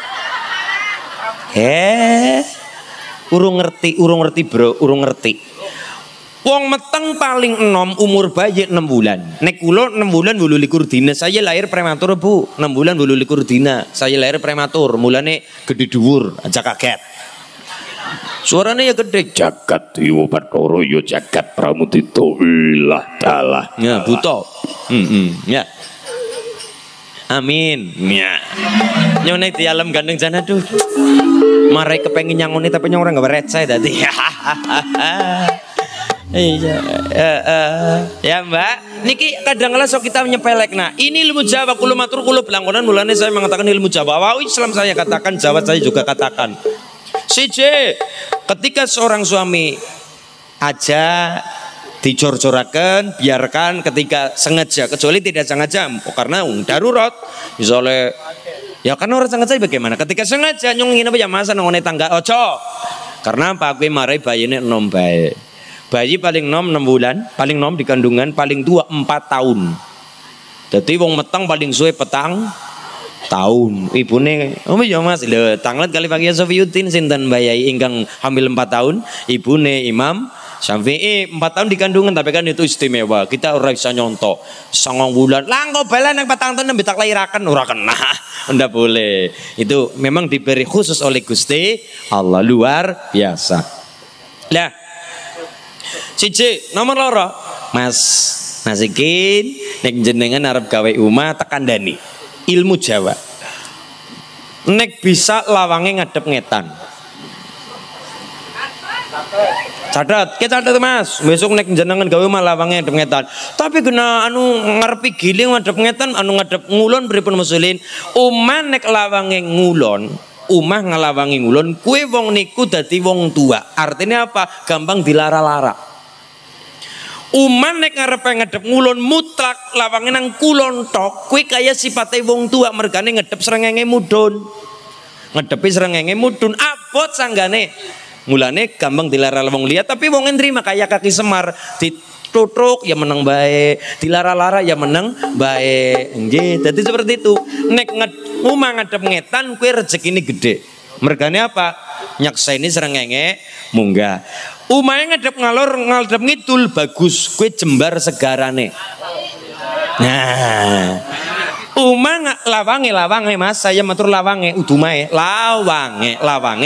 Urung ngerti bro, urung ngerti. Wong meteng paling enom umur bayi 6 bulan. Nek kula 6 bulan 28 dina. Saya lahir prematur Bu. 6 bulan 28 dina. Saya lahir prematur. Mulane gede dhuwur, aja kaget. Suaranya ya gede. Jagat Dewa Bathara ya jagat pramudita ilah dalah. Ya buta. Ya. Amin. Ya. Nyone di alam gandeng jana tuh. Marai kepengin nyangoni tapi nyong ora gawe receh dadi. Iya, ya Mbak. Niki kadang-kala sok kita menyepelek. Nah, ini ilmu Jawa. Kulo matur kulo belangkonan. Mulane saya mengatakan ilmu Jawa. Wow, Islam saya katakan, Jawa saya juga katakan. CJ, ketika seorang suami aja dicor-corakan, biarkan ketika sengaja, kecuali tidak sengaja, karena darurat. Misalnya, ya karena orang sengaja bagaimana? Ketika sengaja nyongin apa ya masa nongone tangga ojo. Karena apa? Aku marai bayine enom bae. Bayi paling nom 6 bulan, paling nom di kandungan, paling tua 4 tahun. Jadi wong meteng paling suwe petang tahun. Ibune, oh iya Mas, lho tanglet kali pagi Sofiuddin sinten bayai ingkang hamil 4 tahun, ibune Imam Syafi'i 4 tahun di kandungan, tapi kan itu istimewa. Kita ora bisa nyontok 9 bulan. Lah kok balen nang 4 tahun nembe tak lairaken ora kena. Ndak boleh. Itu memang diberi khusus oleh Gusti Allah, luar biasa. Lah Cici nomor loro Mas Nasikin nek jenengan arep gawe omah tekan dani ilmu Jawa nek bisa lawange ngadep ngetan catat Mas besok nek jenengan gawe omah lawange ngadep ngetan tapi kena anu ngarepi giling ngadep ngetan anu ngadep ngulon pripun muslimin omah nek lawange ngulon omah ngelawangi ngulon kue wong niku dadi wong tua artinya apa gampang dilara-lara. Uman nek ngarepe ngedep ngulon mutlak lawange nang kulon tok kuwi kaya sipate wong tua mergane ngedep srengenge mudhun. Ngedepi srengenge mudhun abot sanggane. Mulane gampang dilara wong liya tapi wong nrima kaya Kaki Semar ditutruk ya meneng bae, dilara-lara ya meneng bae. Nggih, dadi seperti itu. Nek omah ngadep ngetan kuwi rezekine gede. Mergane apa? Nyakseni srengenge munggah. Umahe ngadep ngalor ngadep ngidul bagus kue jembar segarane. Nah, lawange Mas, saya matur lawange udumae lawange.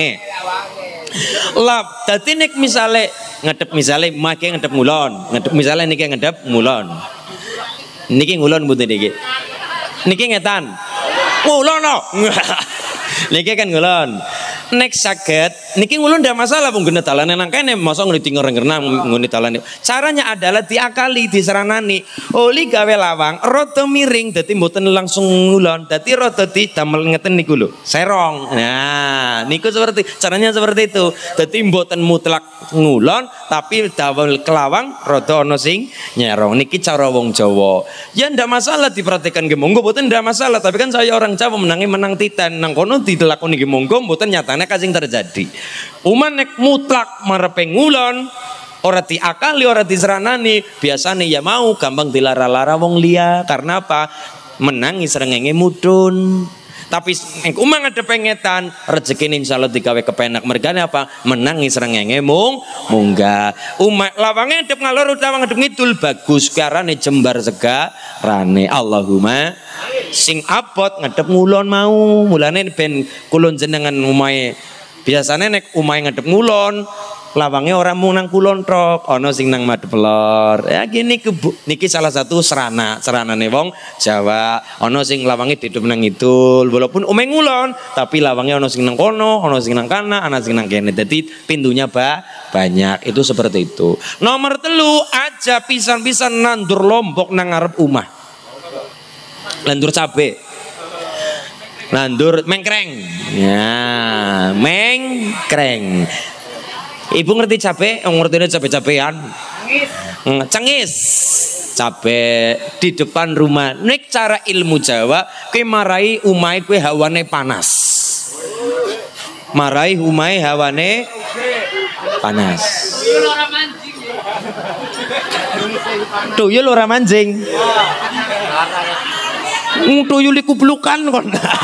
Dadi nek misale ngadep make ngadep ngulon, ngadep misale niki ngadep ngulon. Niki ngulon mboten niki. Niki ngetan. Ngulon no. Niki kan ngulon. Nek saged niki ngulon ndak masalah wong gene dalane nang kene masa ngriti ngereng-ngereng ngene dalane. Caranya adalah diakali, diseranani. Oli gawe lawang rada miring dadi mboten langsung ngulon. Dadi rada didamel ngeten niku lho, serong. Nah, niku caranya seperti itu. Dadi mboten mutlak ngulon tapi damel kelawang rada ana sing nyerong. Niki cara wong Jawa. Ya ndak masalah diperhatikan nggih monggo mboten ndak masalah, tapi kan saya orang Jawa menang titan. Nang kono dilakoni nggih monggo mboten nyatane kasing terjadi. Uman nek mutlak marepe ngulon ora diakali ora diseranani biasane ya mau gampang dilara-lara wong liya karena apa menangi srengenge mudhun. Tapi nek umang ada pengetan rezekine insyaallah digawe kepenak mergane apa menangi srengenge munggah. Umat lawange ndep ngalor utawa ngedep ngidul bagus karane jembar segarane. Allahumma sing abot ngedep ngulon mau mulane ben kulon jenengan umahe biasane nek umahe ngedep ngulon lawange ora mung nang kulon tok ana sing nang madhep lor ya gini niki salah satu seranane wong Jawa ana sing lawange didhep nang ngidul walaupun umahe ngulon tapi lawange ana sing nang kono ana sing nang kana ana sing nang kene dadi pintunya banyak itu seperti itu. Nomor 3 aja pisan-pisan nandur lombok nang ngarep omah. Nandur cabe, nandur mengkreng, ya mengkreng. Ibu ngerti cabe? Ngerti cabe-cabean? Cengis, cabe di depan rumah. Nek cara ilmu Jawa kowe marai umahe kowe hawane panas. Marai umahe hawane panas. Tuyul ora mancing. Tuyul iku blukan kon.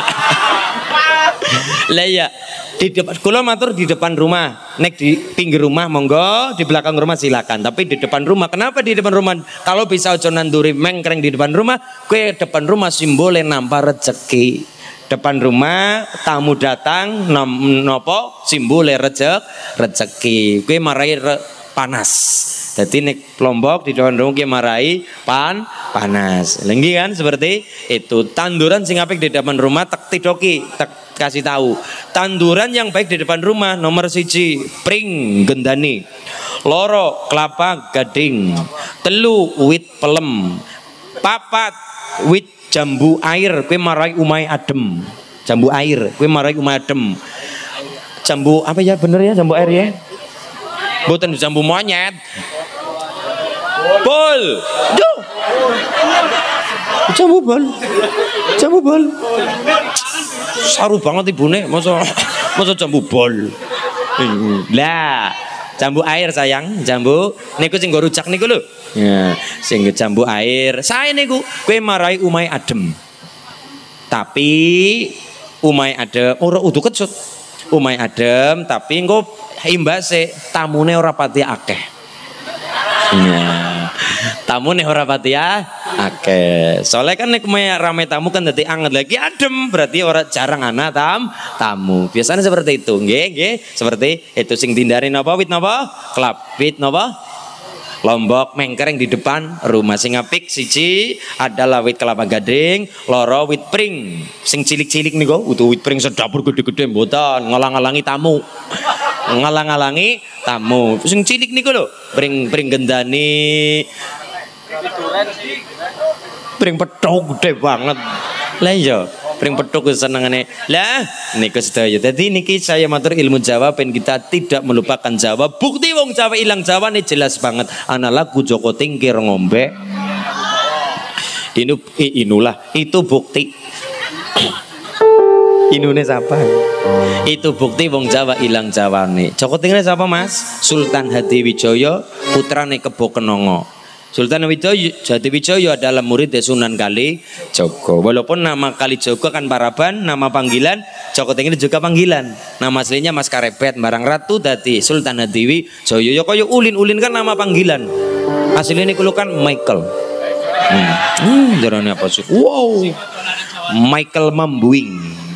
Lah ya, di depan kula matur di depan rumah. Nek di pinggir rumah monggo, di belakang rumah silakan. Tapi di depan rumah, kenapa di depan rumah? Kalau bisa aja nanduri mengkreng di depan rumah, kowe depan rumah simbole nampa rezeki. Depan rumah tamu datang nopo simbole rezeki. Kowe marai panas. Jadi nek Lombok di depan rumah kowe marai panas. Lenggi kan seperti itu. Tanduran sing apik di depan rumah tak tidoki, tak kasih tahu. Tanduran yang baik di depan rumah nomor 1 pring gendani, loro kelapa gading, telu wit pelem, papat wit jambu air kowe marai umai adem. Jambu air kowe marai umai adem. Jambu apa ya bener ya jambu air ya? Boten jambu monyet. Bol. Duh. Jambu bol. Jambu bol. Saru banget ibune, masa jambu bol. Lah, jambu air sayang, jambu niku sing nggo rujak niku lho. Ya, sing jambu air. Sae niku kowe marai umai adem. Tapi umai adem ora udu kecut. Umai adem tapi engko imbase tamune ora pati akeh. Ya. Tamune ora pati akeh. Soalnya kan nek rame tamu kan dadi anget lagi adem, berarti ora jarang ana tamu. Biasanya seperti itu, nggih, seperti itu sing dihindari napa wit napa? Kelap wit napa? Lombok mengkereng di depan rumah. Sing apik siji adalah wit kelapa gading, loro wit pring. Sing cilik-cilik niku utuh wit pring sedapur gede-gede mboten ngalang-alangi tamu. Ngalang-alangi tamu. Sing cilik niku lho, pring gendani. Pring petok gede banget. Lah iya, pring petok senengane. Lah niku sedaya. Dadi niki saya matur ilmu Jawa pen kita tidak melupakan Jawa. Bukti wong Jawa ilang Jawa nih jelas banget. Ana lagu Joko Tingkir ngombe. Inulah itu bukti. Inune siapa? Itu bukti wong Jawa ilang Jawane. Joko Tingkir siapa Mas? Sultan Hadiwijaya putrane Kebo Kenongo. Sultan Hadiwijaya adalah murid Sunan Kalijaga. Walaupun nama Kalijaga kan paraban, nama panggilan Joko Tingkir juga panggilan. Nama aslinya Mas Karebet Barang Ratu dadi Sultan Hadiwijaya. Ya kaya Ulin kan nama panggilan. Aslinya kulo kan Michael. Jarane apa sih? Wow. Michael Mambuing.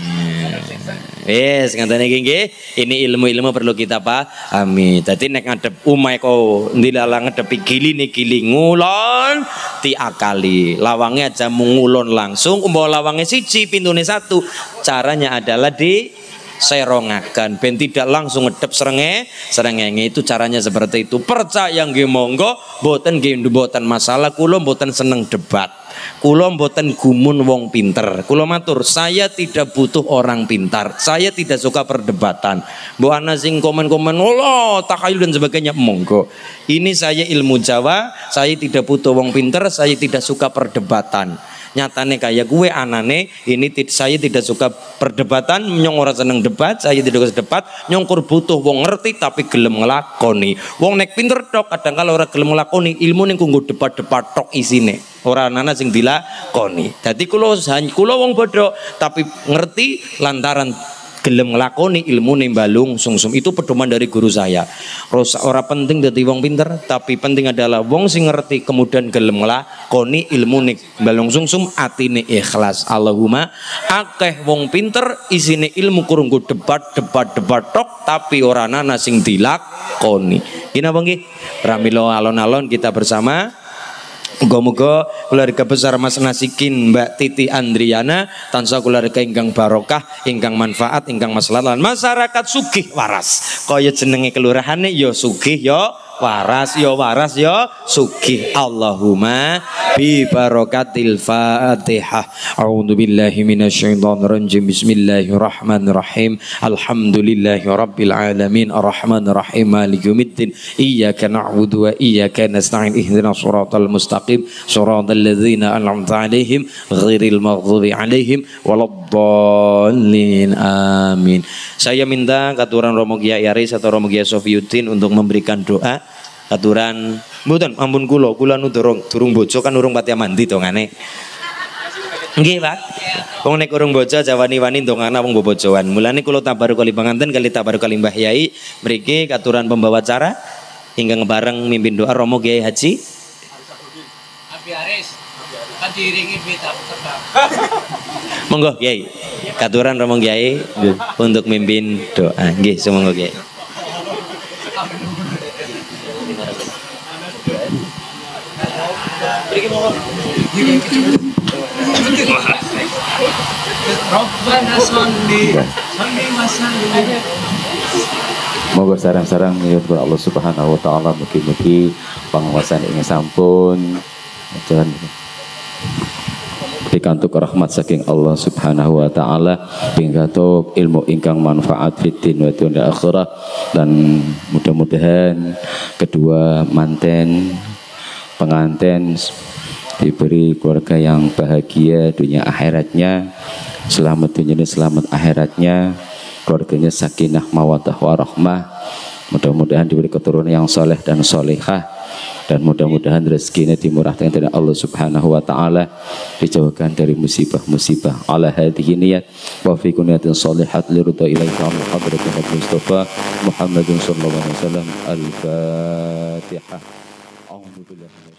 Yes, ngatane iki nggih, ini ilmu-ilmu perlu kita pahami. Dadi nek ngadep umay ko ndilalang ngadepi gili ngulon diakali. Lawange aja mengulon langsung, umpama lawange siji pintune 1. Caranya adalah di serongakan ben tidak langsung ngedep serengenge itu caranya seperti itu. Percaya nggih monggo, mboten nggih mboten masalah. Kula mboten seneng debat. Kula mboten gumun wong pinter. Kula matur, saya tidak butuh orang pintar. Saya tidak suka perdebatan. Mbok ana sing komen-komen, "Allah, takayul dan sebagainya." Monggo. Ini saya ilmu Jawa, saya tidak butuh wong pinter, saya tidak suka perdebatan. Nyatane kayak gue anane ini saya tidak suka perdebatan, nyong ora seneng debat, saya tidak suka debat, nyongkur butuh wong ngerti tapi gelem nglakoni. Wong nek pinter tok kadang kala ora gelem nglakoni, ilmu ning kanggo debat-debat tok isine. Ora ana sing dilakoni. Dadi kula wong bodoh tapi ngerti lantaran gelem nglakoni ilmu balung sungsum. Itu pedoman dari guru saya. Ora penting dadi wong pinter, tapi penting adalah wong sing ngerti kemudian gelem nglakoni ilmu balung sungsum, atine ikhlas. Allahumma akeh wong pinter isine ilmu kurung debat tok tapi ora ana sing dilakoni. Iki napa nggih? Pramila alon-alon kita bersama. Muga-muga keluarga besar Mas Nasikin Mbak Titi Andriana tansah keluarga ingkang barokah, ingkang manfaat, ingkang maslahat lan masyarakat sugih waras. Kaya jenenge kelurahane ya sugih ya waras ya sugih. Allahumma bi barakatil Fatihah. A'udzubillahi minasyaitonir rajim. Bismillahirrahmanirrahim. Alhamdulillahirabbil alamin arrahmanirrahim maliki yaumiddin. yaumiddin iyyaka na'budu wa iyyaka nasta'in ihdinas siratal mustaqim siratal ladzina an'amta 'alaihim ghairil maghdubi 'alaihim waladdallin amin. Saya minta katuran Romo Kiai Aris atau Romo Kiai Sofiuddin untuk memberikan doa katuran mboten ampun kula nu durung bojo kan urung pati mandi dongane. Nggih, Pak. Wong nek urung bojo jawani-wani ndongana wong bobojoan. Mulane kula tabaruk kali panganten kali tabaruk kali Mbah Yai mriki katuran pembawa acara ingkang bareng mimpin doa Romo Kiai Haji Abi Aris. Kan diiringi beta peserta. Monggo Kiai. Katuran Romo Kiai untuk mimpin doa. Nggih, sumangga Kiai. Mriki monggo. Moga sarang-sarang menyebut Allah Subhanahu wa taala mugi-mugi panguasaan ing sampun jalan pikantuk rahmat saking Allah Subhanahu wa taala pingatuk ilmu ingkang manfaat fitin wa dunya akhirah dan mudah-mudahan kedua manten pengantin diberi keluarga yang bahagia dunia akhiratnya, selamat dunia selamat akhiratnya, keluarganya sakinah mawaddah warahmah, mudah-mudahan diberi keturunan yang soleh dan solehah, dan mudah-mudahan rezekinya dimurahkan dari Allah Subhanahu wa taala, dijauhkan dari musibah-musibah. Ala hadhihi niyat wa fi kunyatin sholihat liridha ilaika hadratin Mustafa Muhammadun sallallahu alaihi wasallam. Al-Fatihah. A'udzu billahi